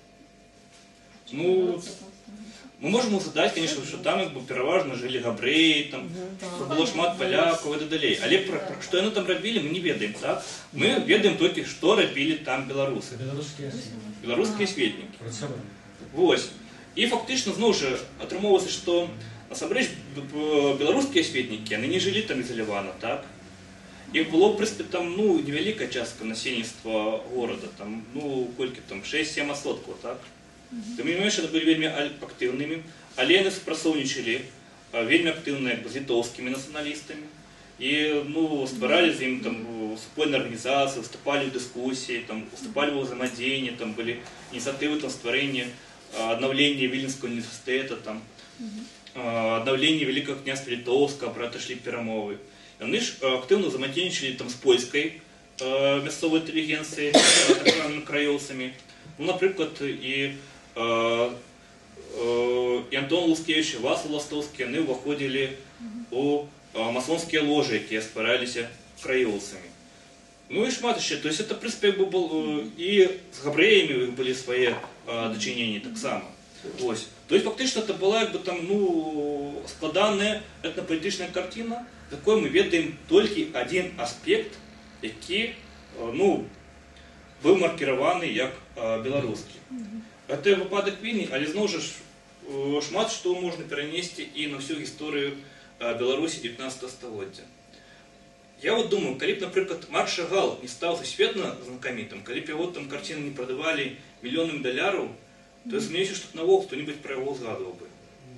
Ну, двадцать. ми можемо згадати, звісно, що там якби переважно жили габреї, там Так. було шмат поляків і так далі. Але про, про що вони там робили, ми не ведаємо, так? Ми ведаємо тільки, що робили там білоруси, Білоруські освітники. білоруські світники. Працювали. Ось. І фактично, знову ж, отримувалося, що насамрэч білоруські освітники, вони не жили там із Ливана, так? І було, в принципі, там, ну, невелика частка насельництва города, там, ну, кольки там, шесть-сім відсотків, так? Тим не менше, вони були вельми активними, але вони спрацовничали вельми активно якби, з литовськими націоналістами. І, ну, створали їм там спільні організації, вступали в дискусії, там, вступали в взаємодії, там були ініціативи там, створення, обновлення Вільнюсського університету, там, обновлення Великого князства Литовського, про це йшли перемови. І вони ж активно взаємодійничали там, з польською місцевою інтелігенцією, так званими краєвцями. Ну, наприклад, і, е, е, і Антон Лускевич, і Васил Ластовський, вони виходили у е, масонські ложі, які спиралися краєвцями. Ну і шмат ще, тобто це, в принципі, якби було, і з габреями у них були свої е, дочинення так само. Ось. Тобто, фактично, це була, якби, там, ну, складана етнополітична картина, в якої ми ведаємо тільки один аспект, який, е, ну, був маркірований як е, білоруський. Це випадок війни, але знову ж е, шмат що можна перенести і на всю історію е, Білорусі дев'ятнадцятого століття. Я от думаю, коли б, наприклад, Марк Шагал не став всесвітньо знакомитим, коли б його там картини не продавали мільйонами доларів, то я сумніваюся, що нового хто-небудь про його згадував би.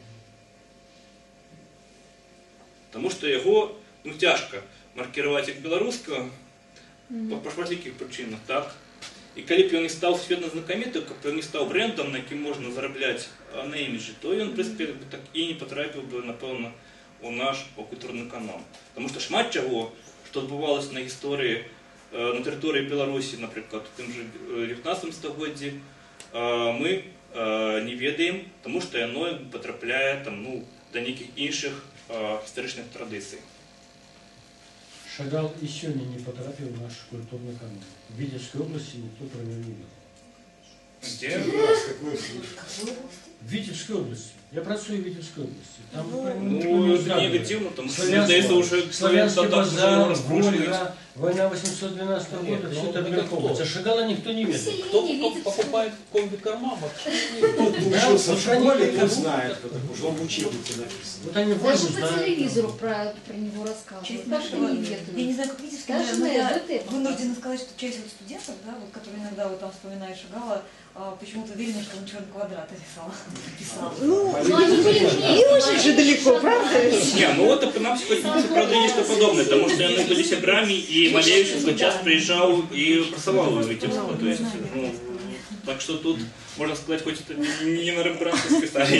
Тому що його, ну, тяжко маркувати як білоруського, по, по шматликих причинах, так? І коли б він не став світно знакомитим, коли б він не став брендом, на яким можна заробляти на іміджі, то він, в принципі, так і не потрапив би, напевно, у наш культурний канон. Тому що шмат чого, що відбувалося на історії, на території Білорусі, наприклад, в тим же дев'ятнадцятому столітті, ми не ведаємо, тому що воно потрапляє там, ну, до яких інших історичних традицій. Шагал и сегодня не поторопил наш культурный канал. В Витебской области никто про него не видел. Где? Первый раз такое слышу. В Витебской области. Я працюю в Витебской области. Там Ну, Ну, это згадывали. негативно, потому что, мне Славянский, здається, уже Славянский тогда уже базар, распрошивается. Вольга, война восемьсот двенадцатого Нет, года, ну, все это это Белякова. кто? За Шагала никто не ведает. Кто потом покупает комби-корма, вообще нет. Тот, кто Да, учился в вот они школе, как тот будто- знает, кто такой, что в учебнике написано. Вот они Даже Вольгу по знают. телевизору про, про него Часть рассказывают. нашего, Так и я нет. не знаю, как видите, Даже но на я РБТ вынуждена сказать, что часть вот студентов, да, вот, которые иногда вот там вспоминают Шагала, а, почему-то уверены, что он черный квадрат рисовал. Писал. Ну, Ну, они были не очень же далеко, правда? Не, ну вот принаймні хоч правда нечто подобное, тому що вони були сябрами, і Малевич в свій час приїжджав і працював у Витебську. То есть, ну, так що тут, можна сказати, хоч це не на Рембрандта списали.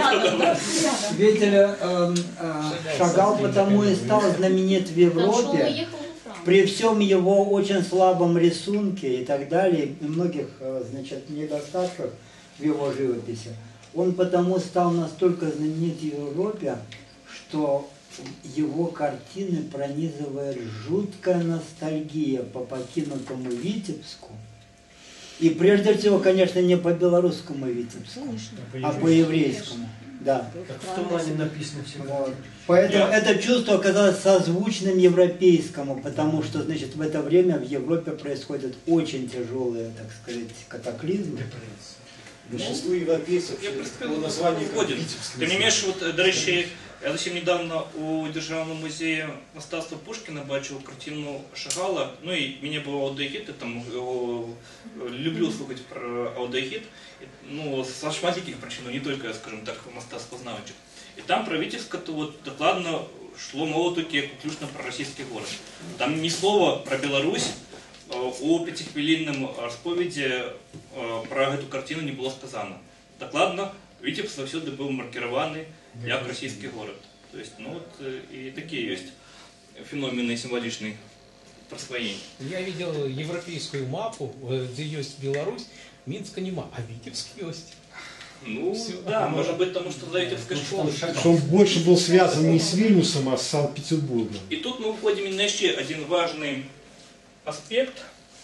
Ведь э, э, э, Шагал потому и стал знаменит в Потому что он Европе, уехал во Францию. при всем его очень слабом рисунке и так далее, и многих, э, значит, недостатках в его живописи, он потому стал настолько знаменит в Европе, что его картины пронизывает жуткая ностальгия по покинутому Витебску. И прежде всего, конечно, не по белорусскому Витебску, а по еврейскому. Да. Как в тумане написано всегда. Вот. Поэтому это чувство оказалось созвучным европейскому, потому что, значит, в это время в Европе происходят очень тяжелые, так сказать, катаклизмы. Большинство европейцев Я, в принципі, по названию как згоден. Витебск Тим не называют. менш, от, до речі, я зовсім недавно у Державному музеї мистецтва Пушкіна бачив картину Шагала. Ну і мені був аудіогід, я там о, люблю слухати про аудіогід. Ну, со шматиких причин, не тільки, скажімо так, мистецтвознавчих. І там про Витебск то от докладно шло мова тільки включно про російський город. Там ні слова про Білорусь у п'ятихвилинному розповіді про эту картину не було сказано. Докладно, Витебск завсёды был маркированный як российский город. То есть, ну вот и такие есть феномены символичные присвоения. Я видел европейскую мапу, э, где есть Беларусь, Минска нема, а Витебск есть. Ну Всё. да, может быть, потому что за Витебской Ну, школы. что Что он больше был связан не с Вильнюсом, а с Санкт-Петербургом. И тут мы выходим на еще один важный аспект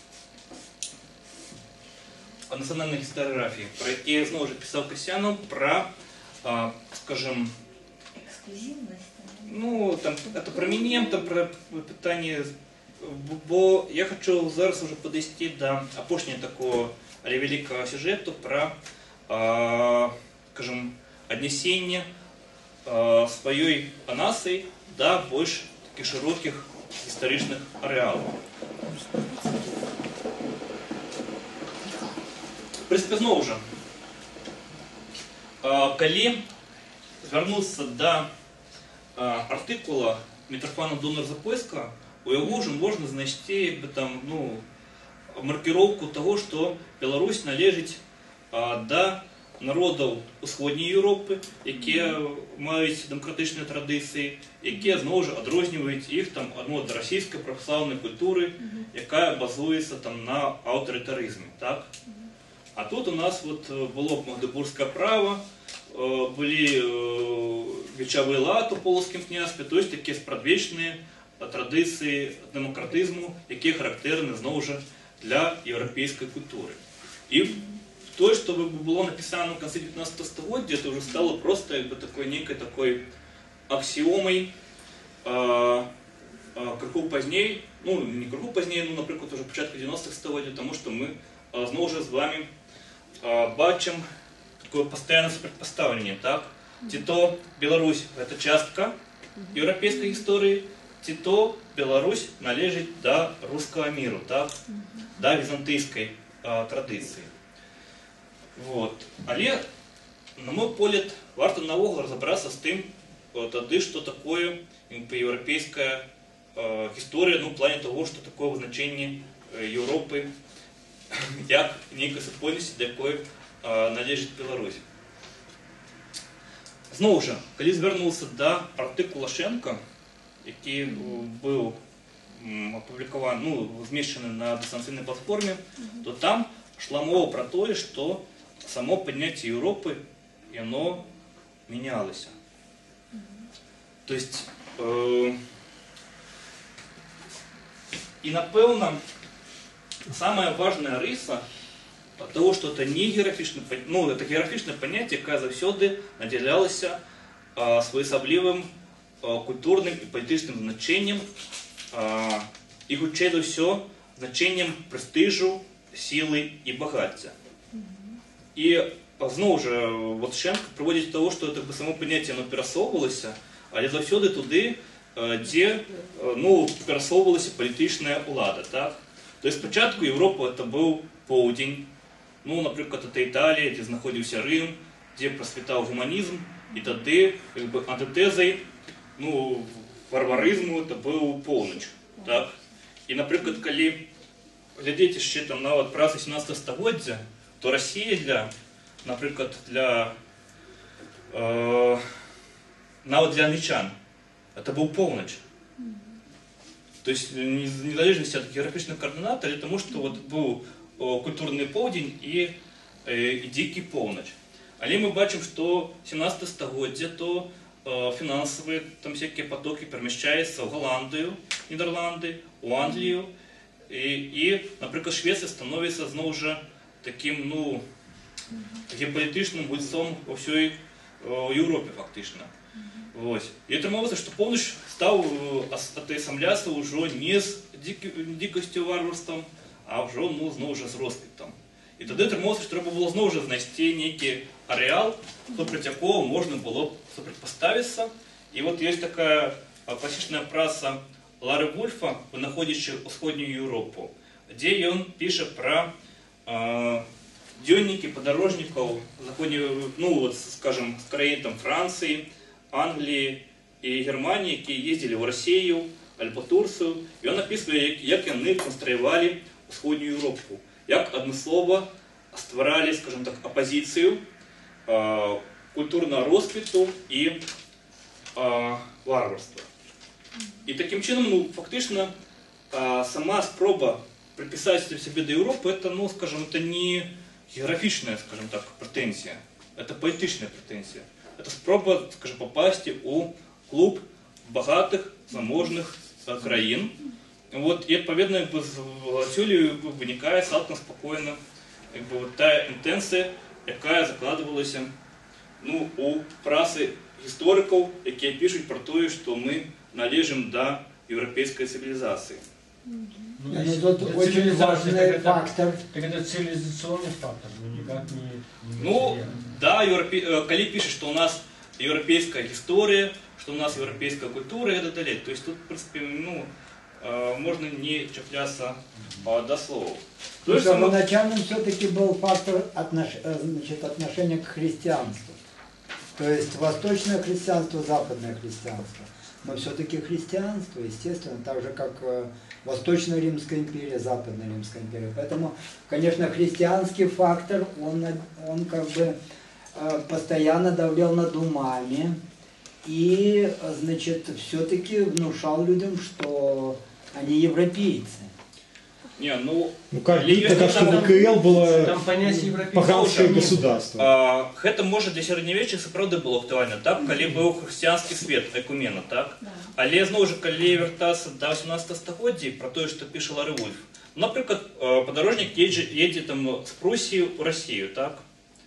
національної істориографії, про який я знову ж писав Касьяну, про, а, скажем, Эксклюзивность. ну, там, это про момент, про питання, бо я хочу зараз уже подойти до опошнього такого великого сюжету про, а, скажем, отнесение а, своей нации до больш таких широких історичних ареалів. В принципі, знову ж, коли звернувся до артикула Митрофана Донор-Запольського, у його вже можна знайти якби, там, ну, маркировку того, що Білорусь належить до народів Усходньої Європи, які мають демократичні традиції, які, знову ж, відрізняють їх там, ну, від російської православної культури, яка базується там, на авторитаризмі. Так? А тут у нас вот було Магдебургське право, були Вічовий лад у Полоцькому князстві, тобто такі спрадвічні традиції демократизму, які характерні, знову ж, для європейської культури. І то, що було написано в кінці дев'ятнадцятого століття, це вже стало просто якби, такою некой такой аксіомою, криху пізніше, ну не криху пізніше, ну, наприклад, уже початку дев'яностих століття, тому що ми знову ж з вами бачимо таке постійне супротивлення, так? Ті то Білорусь – це частка європейської історії, ті то Білорусь належить до руського миру, так? До візантийської традиції. Вот. Але, на мой погляд, варто наогул розібратися з тим, тоді, що таке європейська історія, ну, в плані того, що таке визначення Європи як некої супольності, до якої належить Білорусь. Знову ж, коли звернувся до артикула Шенка, який був опублікований, ну, зміщений на дистанційній платформі, то там йшла мова про те, що само поняття Європи, воно мінялося. Тобто, е, і напевно, самая важная риса от того, что это не географичное, ну, это географичное понятие, яке завсёды наділялося а, своєсоблівим а, культурним і політичним значенням, а, і хутчэй за все значенням престижу, силы и богатства. И знову ж, вот Шенк приводить до того, что это само понятие оно пересовувалося, але завсёди туди, де ну, пересовувалася політична влада. Так? Тобто спочатку Європа це був Південь, ну, наприклад, це Італія, де знаходився Рим, де процвітав гуманізм, і тоді якби, антитезою ну, варваризму це був Північ. Так? І, наприклад, коли глядіти ще там на от, праці сімнадцятого століття, то Росія для, наприклад, для, е, навіть для англичан, это был полночь. То есть, вне зависимости от географичных координат, или тому, что вот был культурный полдень и, и дикий полночь. Але мы бачим, что сімнадцяте століття, то финансовые там всякие потоки перемещаются в Голландию, Нидерланды, у Англию. И, и, например, Швеция становится знову же таким, ну, геополітичним гульцом во всей Европе фактично. Ось. І це мовиться, що Північ став отесамлятися вже не з дикостю, варварством, а вже ну, знову ж з розквітом. І тоді це мовиться, що треба було знову ж знайти некий ареал, проти якого можна було сопредпоставитися. І от є така класична праця Лари Вульфа, знаходячи Східну Європу, де він пише про э, дневники подорожників заходньої, ну, от, скажімо, з країн там, Франції, Англії і Германії, які їздили в Росію або Турцію, і він описує, як вони конструювали Східну Європу, як однослово створали, скажімо так, опозицію э, культурного розквіту і э, варварства. І таким чином, ну, фактично, э, сама спроба приписать себе до Європи, это, ну, скажем, это не географичная, скажем так, претензия, это политичная претензия. Это спроба, скажем, попасть у клуб богатых, заможных країн. Вот, и, відповідно, якби, з Латюлі виникає цілком спокійно якби, от, та інтенція, яка закладувалася ну, у праці істориків, які пишуть про те, що ми належимо до європейської цивілізації. Ну, это очень важный фактор. Так это цивилизационный фактор, но никак не... не ну, да, европе... Коли пишет, что у нас европейская история, что у нас европейская культура и так далее. То есть тут, в принципе, ну, можно не чепляться до слова. То есть первоначальным все-таки был фактор отнош... значит, отношения к христианству. То есть восточное христианство, западное христианство. Но все-таки христианство, естественно, так же, как Восточная Римская империя, Западная Римская империя. Поэтому, конечно, христианский фактор, он, он как бы постоянно давлел над умами и, значит, все-таки внушал людям, что они европейцы. Не, ну... Ну как, так, что ВКЛ было там понятие паганское государство. А, это, может, для середньовіччя справді було актуально, так? Коли був християнський світ, екумена, так? Да. Але, знову ж, коли вертатися до сімнадцятого століття, про те, що пише Лари Вульф, наприклад, подорожник їде там з Прусії в Росію, так?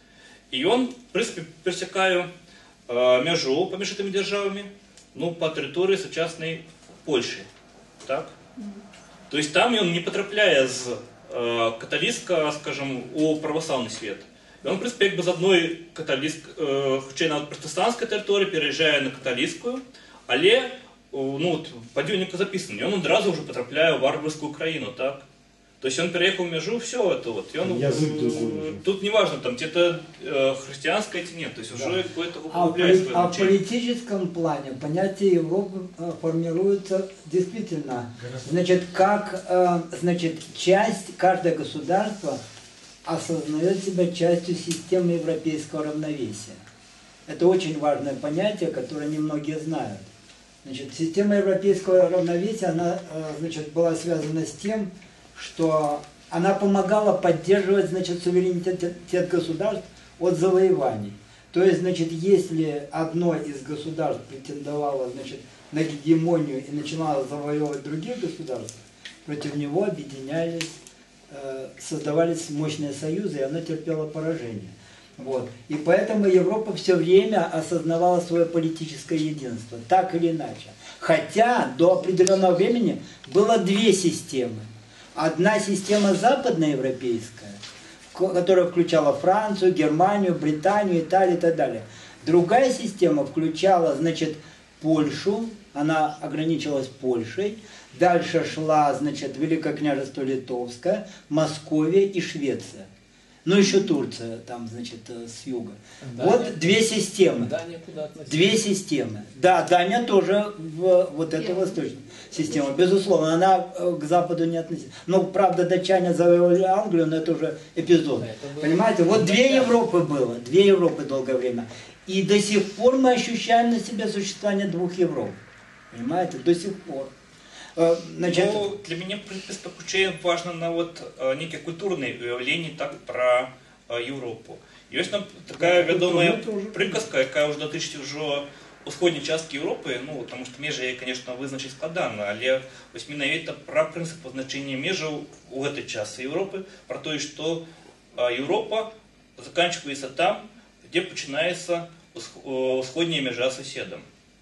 І він, в принципі, пересікає межу поміж цими державами, ну, по території сучасної Польщі, так? То есть там он не потрапляє з э, католицького, скажем, у православний світ. І він, в принципі, якби з одної католицької, э, хоча на протестантської території переїжджає на католицьку, але, ну, от, по дневнику записано, і він одразу вже потрапляє в варварську Україну, так? То есть он переехал в межу, все это вот. И он, язык другой. Тут не важно, там где-то э, христианское, где нет. То есть уже да. какое-то а, в, а в политическом плане понятие Европы э, формируется действительно, значит, как э, значит, часть, каждое государство осознает себя частью системы европейского равновесия. Это очень важное понятие, которое немногие знают. Значит, система европейского равновесия, она, э, значит, была связана с тем, что она помогала поддерживать, значит, суверенитет государств от завоеваний. То есть, значит, если одно из государств претендовало, значит, на гегемонию и начинало завоевывать других государств, против него объединялись э, создавались мощные союзы, и оно терпело поражение. Вот. И поэтому Европа все время осознавала свое политическое единство, так или иначе. Хотя до определенного времени было две системы. Одна система западноевропейская, которая включала Францию, Германию, Британию, Италию и так далее. Другая система включала, значит, Польшу, она ограничивалась Польшей. Дальше шла, значит, Великое княжество Литовское, Московия и Швеция. Ну, еще Турция, там, значит, с юга. Дания, вот две системы. Дания куда относится? Две системы. Да, Дания тоже в вот эту восточную систему. Безусловно, она к Западу не относится. Но, правда, датчане завоевали Англию, но это уже эпизод. Да, это было... Понимаете, вот две Европы было, две Европы долгое время. И до сих пор мы ощущаем на себе существование двух Европ. Понимаете, до сих пор. Значит, ну, для меня, в принципе, очень важно на вот некие культурные явления так про Европу. Есть там такая ведомая приказка, яка вже дотичить вже усходній частки Європи, ну, тому що межі її, звісно, визначити складно, але ось менавіта про принцип позначення межаў у гэтай части Європи, про те, що Європа заканчивается там, где починається усходняя межа з сусідом.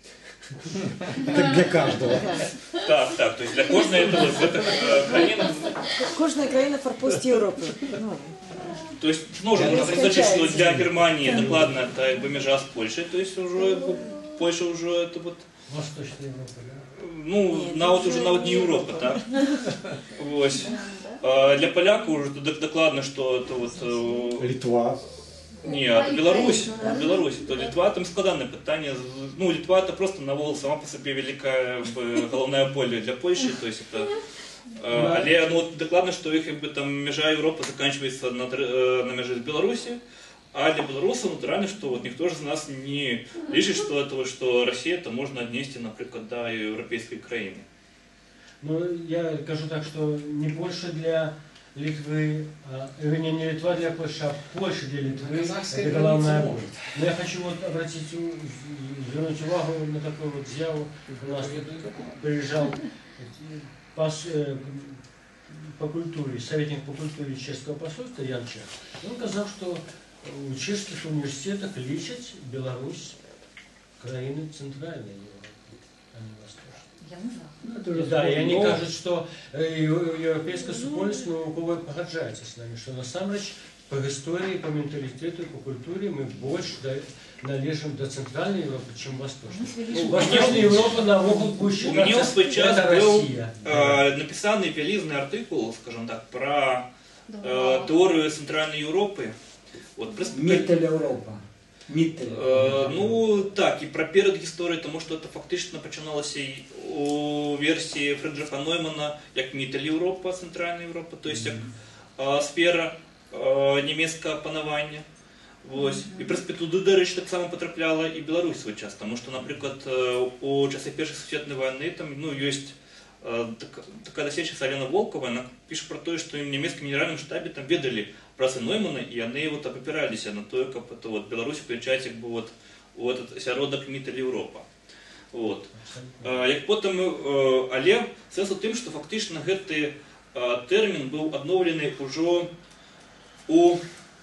Так для каждого. Так, так, то есть для кожної этого з этих країн. Кожна країна форпост Європи. Ну. То есть можно сказать, что для Германии докладно это как бы межа с Польшей, то есть уже Польша уже это вот. Восточная Европа, да? Ну, на вот уже навіть не Європа, так? Ось. А для поляков уже докладно, что это вот. Литва. Ні, а Білорусь, Білорусь, то Литва там складане питання. Ну, Литва это просто на волос сама по себе велика головная боль для Польши, то есть это. Але ну, докладно, что их как бы, там межа Европы заканчивается на, на меже с Беларусью, а для белорусов натурально, что вот никто же из нас не лишит, что этого, что Россия это можно отнести, например, до европейской краины. Ну, я скажу так, что не Польша для Литвы, а, не, не Литва для Польши, а Польша для Литвы, это главная боль. Но я хочу вот обратить, вернуть увагу на такую вот з'яву. У нас приезжал по, по культуре, советник по культуре чешского посольства Ян Чех. Он сказал, что у чешских университетах лечат Беларусь, краины Центральной Европы, а не Восточной. Я не знаю. Ну, да, и они но... кажут, что европейская супольность науковая погаджается с нами, что насамрэч по истории, по менталитету, по культуре мы больше належим до Центральной Европы, чем Восточной. Ну, Восточная Европа на могут будет У меня в свой час был э, написанный велизный артикул, скажем так, про э, теорию Центральной Европы. Вот, Миттель Европа. Миттель. Э, ну, так, і про перед історією, тому що це фактично починалося у версії Фридриха Ноймана як Миттель Європа, Центральна Європа, тобто як э, сфера э, німецького панування. Ось. І, в принципі, туди, до речі, так само потрапляла і Білорусь свій час, тому що, наприклад, у часи Першої світової війни там, ну, є така, така дослідчиця Алена Волкова, вона пише про те, що в німецькому генеральному штабі там ведали праці Ноймана, і вони вот опиралися на те, як это, вот, Білорусь включається якби, вот, у этот осяродок Миттель Європа. Вот. Як потім, але сенс у тим, що фактично гэты термін був обновлений уже у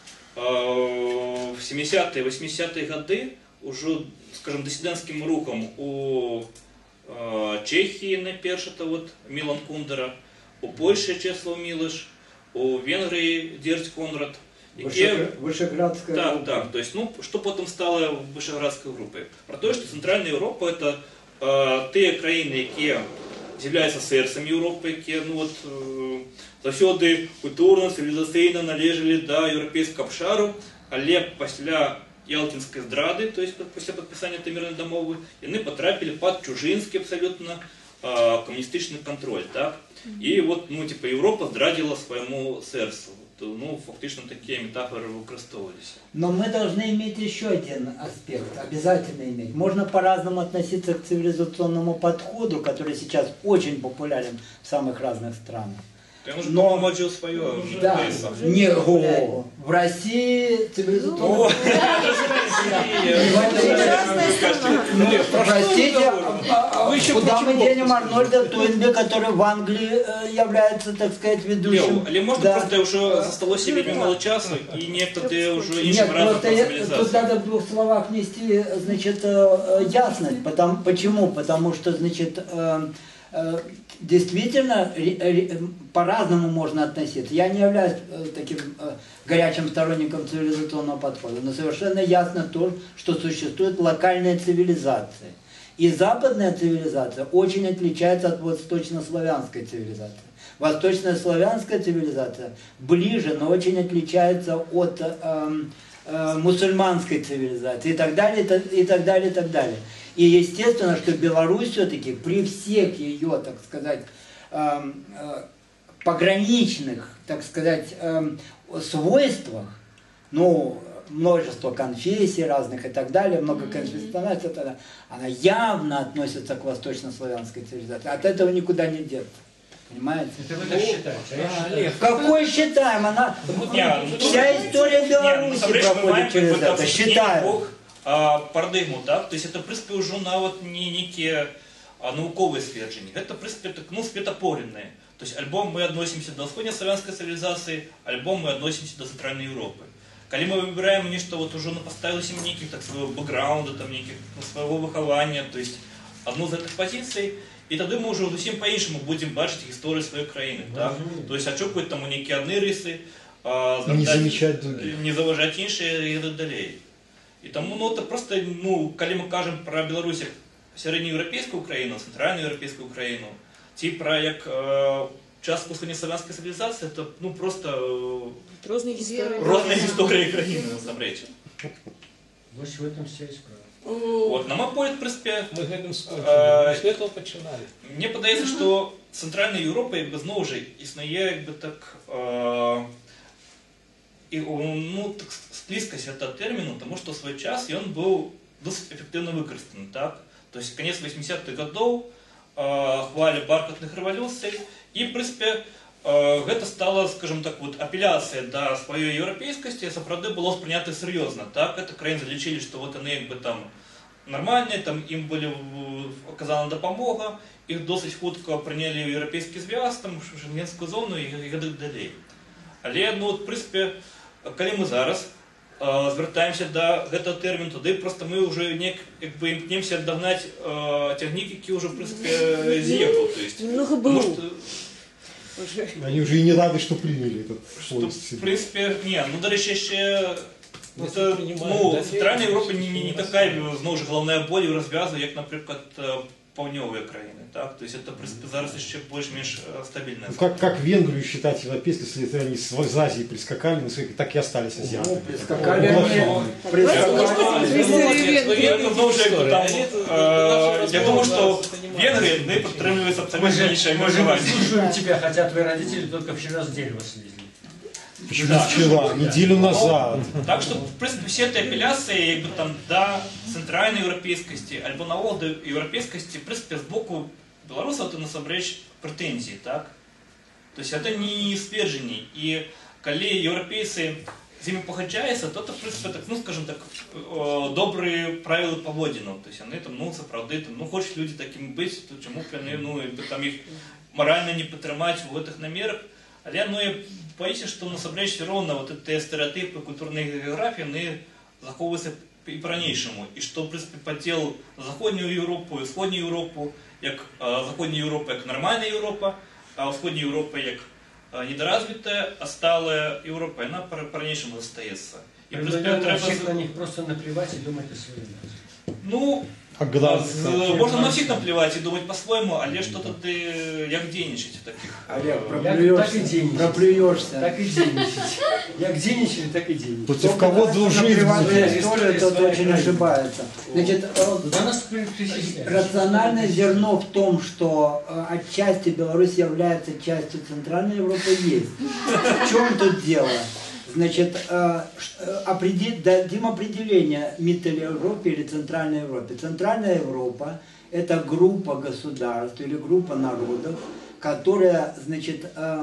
в семидесятые, восьмидесятые годы уже, скажем, диссидентским рухом у Чехии найперше, это вот Милан Кундера, у Польши Чеслав Милош, у Венгрии Дердь Конрад. Вышеградская так, группа. так, то есть, ну, что потом стало Вышеградской группой? Про то, что Центральная Европа это э, те країни, які з'являються серцем Європи, які, ну, от, э, завсёды культурно, цивілізаційно належали до європейського обшару, але після Ялтинської зради, то есть після підписання мирної домови, вони потрапили під чужинський абсолютно э, комуністичний контроль, так? І от, ну, типа, Європа зрадила своєму серцю. Ну, фактично такие метафоры використовывались. Но мы должны иметь еще один аспект, обязательно иметь. Можно по-разному относиться к цивилизационному подходу, который сейчас очень популярен в самых разных странах. Я уже Но- помолодил свое. Да, лесо. не го. В России цивилизационно. О, это же Россия. Ну, Нет, про что простите, разговор? а- а Вы еще куда про мы чего денем просто Арнольда Тойнби, который в Англии э, является, так сказать, ведущим? Лев, или можно Да. просто уже засталося вельми мало часу, і некоторі вже іншим Нет, разом просто про я- цивілізацію. тут надо в двух словах внести, значит, э, э, ясность. Потому, почему? Потому что, значит, э, э, действительно ре- ре- по-разному можно относиться. Я не являюсь э, таким э, горячим сторонником цивилизационного подхода, но совершенно ясно то, что существуют локальные цивилизации. И западная цивилизация очень отличается от восточнославянской цивилизации. Восточная славянская цивилизация ближе, но очень отличается от эм, э, мусульманской цивилизации и так далее, и так- и так далее, и так далее. И естественно, что Беларусь все-таки при всех ее, так сказать, эм, э, пограничных, так сказать, эм, свойствах, ну, множество конфессий разных и так далее, многоконфессиональность, это, она явно относится к восточнославянской цивилизации. От этого никуда не деться. Понимаете? Это вы так считаете, а я А, считаю. Лев, Какой считаем? Она, Не, ну, вся история Ні, ну, Беларуси насамрэч, ми маємо проходит через якби, там, это. змінити Считаем. Бог, а, парадигму, так? Тобто це, в принципі, вже навіть не некие а, науковые ствердження. Это, в принципе, так, ну, светопоренные. То есть, альбо мы относимся до сходнеславянской цивилизации, альбо мы относимся до Центральной Европы. Коли мы выбираем нечто вот уже напоставилось им неких, так, своего бэкграунда, там, неких, ну, своего выхования, то есть, одну з этих позиций, і тоді ми вже зовсім по-іншому будемо бачити історію своєї країни. Так? Тобто, очікують там які одні риси, а, Не звертати- замічати других. не заважати інші і так далі. І тому, ну, це просто, ну, коли ми кажемо про Білорусь як середньоєвропейську Україну, центральноєвропейську Україну, ті про як е, частку східнослов'янської цивілізації, це, ну, просто Різні історії. е, різні історії країни, насамрэч. Ось в этом вся і справа. От, на мой погляд, в принципі, мы гэтым скончили. А, Мы с этого починали. мені подається, що Центральна Європа, якби, знову ж, існує, якби, так, е, і, ну, так, склізкость этого терміну, тому що в свій час він був досить ефективно використаний, так? Тобто, кінець вісімдесятих годів, е, хваля бархатних революцій, і, в принципі, е, гэта стало, скажімо так, вот, апеляція до своєї європейськості, справді було сприйнято серйозно, так? Это країни залічили, що вот вони, якби, там, нормальні, там, їм була оказана допомога, їх досить хутко прийняли в європейський зв'яз, там, Шенгенську зону і, і так далі. Але, ну, от, в принципі, коли ми зараз е, звертаємося до гэтага терміну, тоді просто ми вже ніяк, якби, імкнемося догнати е, тягнік, який вже, в принципі, з'їхав. Тобто, Немного тому был. що, Уже. Они уже и не рады, что приняли этот що, поезд в себе. принципі, ні, ну, до речі, ще, Ми це, тут приймаємо ну, доверие, Центральна Європа не, що не, не у нас така, є. знову ж, головна боль розв'язує, як, наприклад, е, півдньові країни, так? Тобто, це, в принципі, зараз ще більш-менш е, стабільна. Ну, как, как Венгрию считать европейской, если они с- из Азии прискакали, на своих, так и остались азиатами. Прискакали Ну, они, ну, прискакали. Ну, знову ж, якби, там, е, я думаю, що Венгрія не підтримується Мы абсолютно же, іншими мы же желаннями. слушаем тебя, хотя твои родители только вчера с дерева слезли. Почему вчера, неделю назад. Так що, в принципі, всі ці апеляції, якби там до центральної європейськості, або навіть до європейськості, в принципі, з боку білорусів це насамрэч претензії, так? Тобто це не ствердження. І коли європейці з ними погоджаються, то це, в принципі, так, ну, скажімо так, о, добрі правила поводину. Тобто вони там, ну, це правда, там, ну, хочуть люди такими бути, то чому б вони, ну, якби там їх морально не підтримати в цих намірах. Але, ну, я боюся, що насамрэч все одно вот ці стереотипи культурної географії, вони заховуються і по-ранішому. І що, в принципі, поділ Західну Європу і Східну Європу, як а, Західну Європу як нормальна Європа, а у Східній Європі як а, недоразвита, а стала Європа, вона по-ранішому залишається. І, в принципі, Предлагаю треба... всех на них просто наплевать и думать о своем. Ну, А а, глаз, з- можна на всіх наплівати і думати по-своєму, але що-то ти, як денежить в таких... Олег, е, Так и проплюешься. денежить. Проплюешься. Так и денежить. Як денежили, так и денежить. против кого дружить? Приватная История история, тот своя очень краина. ошибается. Значит, э, Да нас причисляют. рациональное зерно в том, что э, отчасти Беларусь является частью Центральной Европы, есть. В чем тут дело? Значит, э, ш- э, определ- дадим определение Миттель-Европе или Центральной Европе. Центральная Европа – это группа государств или группа народов, которая, значит, э,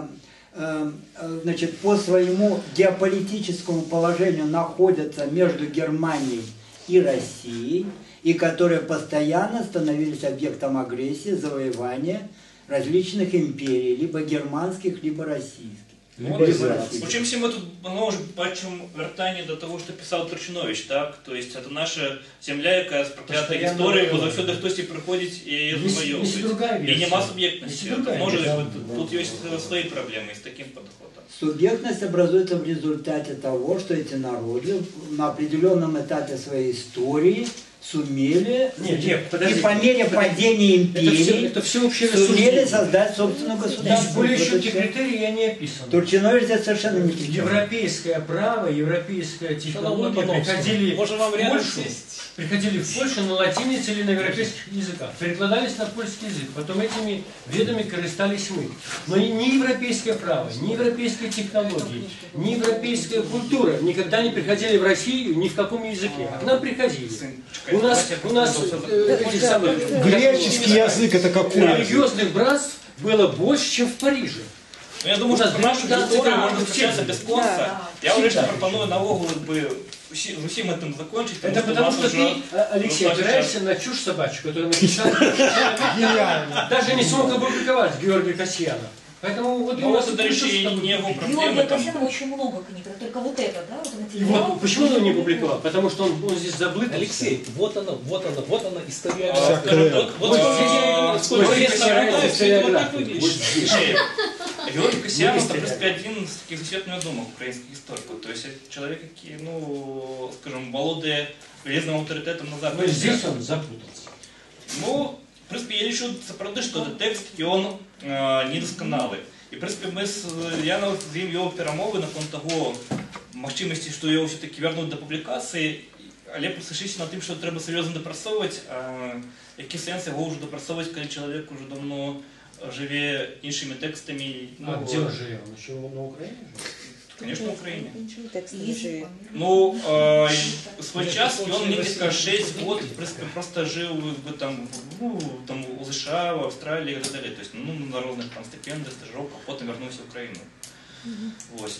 э, э, значит, по своему геополитическому положению находятся между Германией и Россией, и которые постоянно становились объектом агрессии, завоевания различных империй, либо германских, либо российских. Ну, Либо от, российских. у чимся ми тут ну, бачимо вертання до того, що писав Турчинович, так? Тобто це наша земля, яка з проклятої Постоянно історії, бо воює. завсюди хтось і приходить і її Есть- есть завоює. другая І версия. нема суб'єктності. Есть другая Може, версия. тут, тут є свої проблеми з таким підходом. Субъектность образуется в результате того, что эти народы на определенном этапе своей истории сумели, Нет, нет, и подождите. по мере падения Это все, империи это всеобщее сумели рассуждение. создать собственную Здесь государство. более Вот четкие и всё. критерии они описаны. Турчинович здесь совершенно не при чем. Европейское право, европейская технология приходили Может, вам в рядом Польшу, сесть? приходили в Польшу на латинице или на европейских языках, перекладались на польский язык, потом этими ведами користались мы. Но и ни европейское право, ни европейские технологии, ни европейская культура никогда не приходили в Россию ни в каком языке, а к нам приходили. У нас, у нас э, эти самые Греческий язык это какой? религиозных братств было больше, чем в Париже. Ну, я думаю, У що нас про нашу депутати, історію да, можна всі. включатися без конца. Да. Я вже Всегда. пропоную наогул якби усі- з усім этим закончить. Это потому, что ты, э, Алексей, ну, опираешься на чушь собачью, которую написал. Даже не смог опубликовать Георгия Касьяна. Поэтому вот Ну, у нас вот это тут речи что-то не его будет. проблемы. Георгия там. Касьянова очень много книг, это только вот это, да, вот И материал. вот почему он не публиковал? Потому что он, он здесь заблытался. Алексей, вот она, вот она, вот она история. А, Вся скажем крыла. так, вот Вот а, здесь, сколько вот лет здесь наблюдаю, разница все это вот так историографии. выглядит. Вот здесь. Слушай, Георгий Касьянов, это, в Вместе принципе, один з таких засвітних думок українських істориків. То есть человек, який, ну, скажем, володає різним авторитетом на Но Западе. здесь он запутался. Ну, в принципе, я лічу, це правда, що цей текст, і він е, недосконалий. І, в принципі, ми з, я навіть звів його перемови на фон того можливості, що його все-таки вернуть до публікації, але посишився над тим, що треба серйозно допрацьовувати, а який сенс його вже допрацьовувати, коли чоловік вже давно живе іншими текстами. Ну, А где он живет? Он еще на Украине живет? Конечно, в Украине. Ничего текста не живет. Ну, э, свой час, и он несколько шесть год, в принципе, просто жил бы там, ну, там у США, в Австралии и так далее. То есть, ну, на разных там стипендиях, стажировках, потом вернулся в Украину. Вот.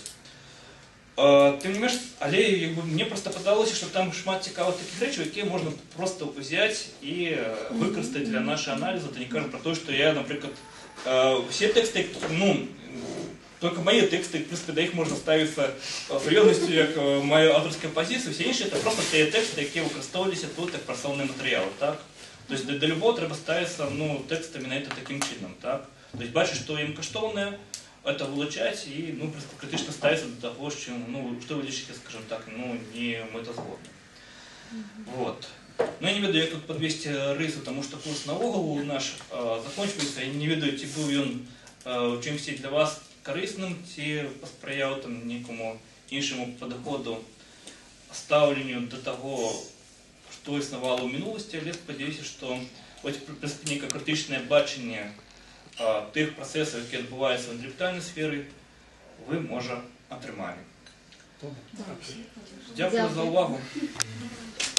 Е, Тим не менш, але якби, мені просто подалося, що там шмат цікавих таких речей, які можна просто взяти і е, використати для нашого аналізу. Та не кажу про те, що я, наприклад, е, всі тексти, ну, тільки мої тексти, в принципі, до їх можна ставитися з серйозністю, як е, мою авторську позицію, всі інші це просто ті тексти, які використовувалися тут як просовний матеріал, так? Тобто до, до любого треба ставитися, ну, текстами на це таким чином, так? Тобто бачиш, що їм коштовне, это вылучать и, ну, просто критично ставиться до того, что, ну, что вы лишите, скажем так, ну, не мы это згодны. Вот. Ну, я не веду, як тут подвести рису, тому що курс на голову наш э, закончився, я не веду, чи був він э, чимось для вас корисним, чи посприяв там некому іншому підходу, ставленню до того, що існувало в минулості, але сподіваюся, що ось некое критичне бачення тих процесів, які відбуваються в інтелектуальній сфері, ви, може, отримали. Дякую за увагу.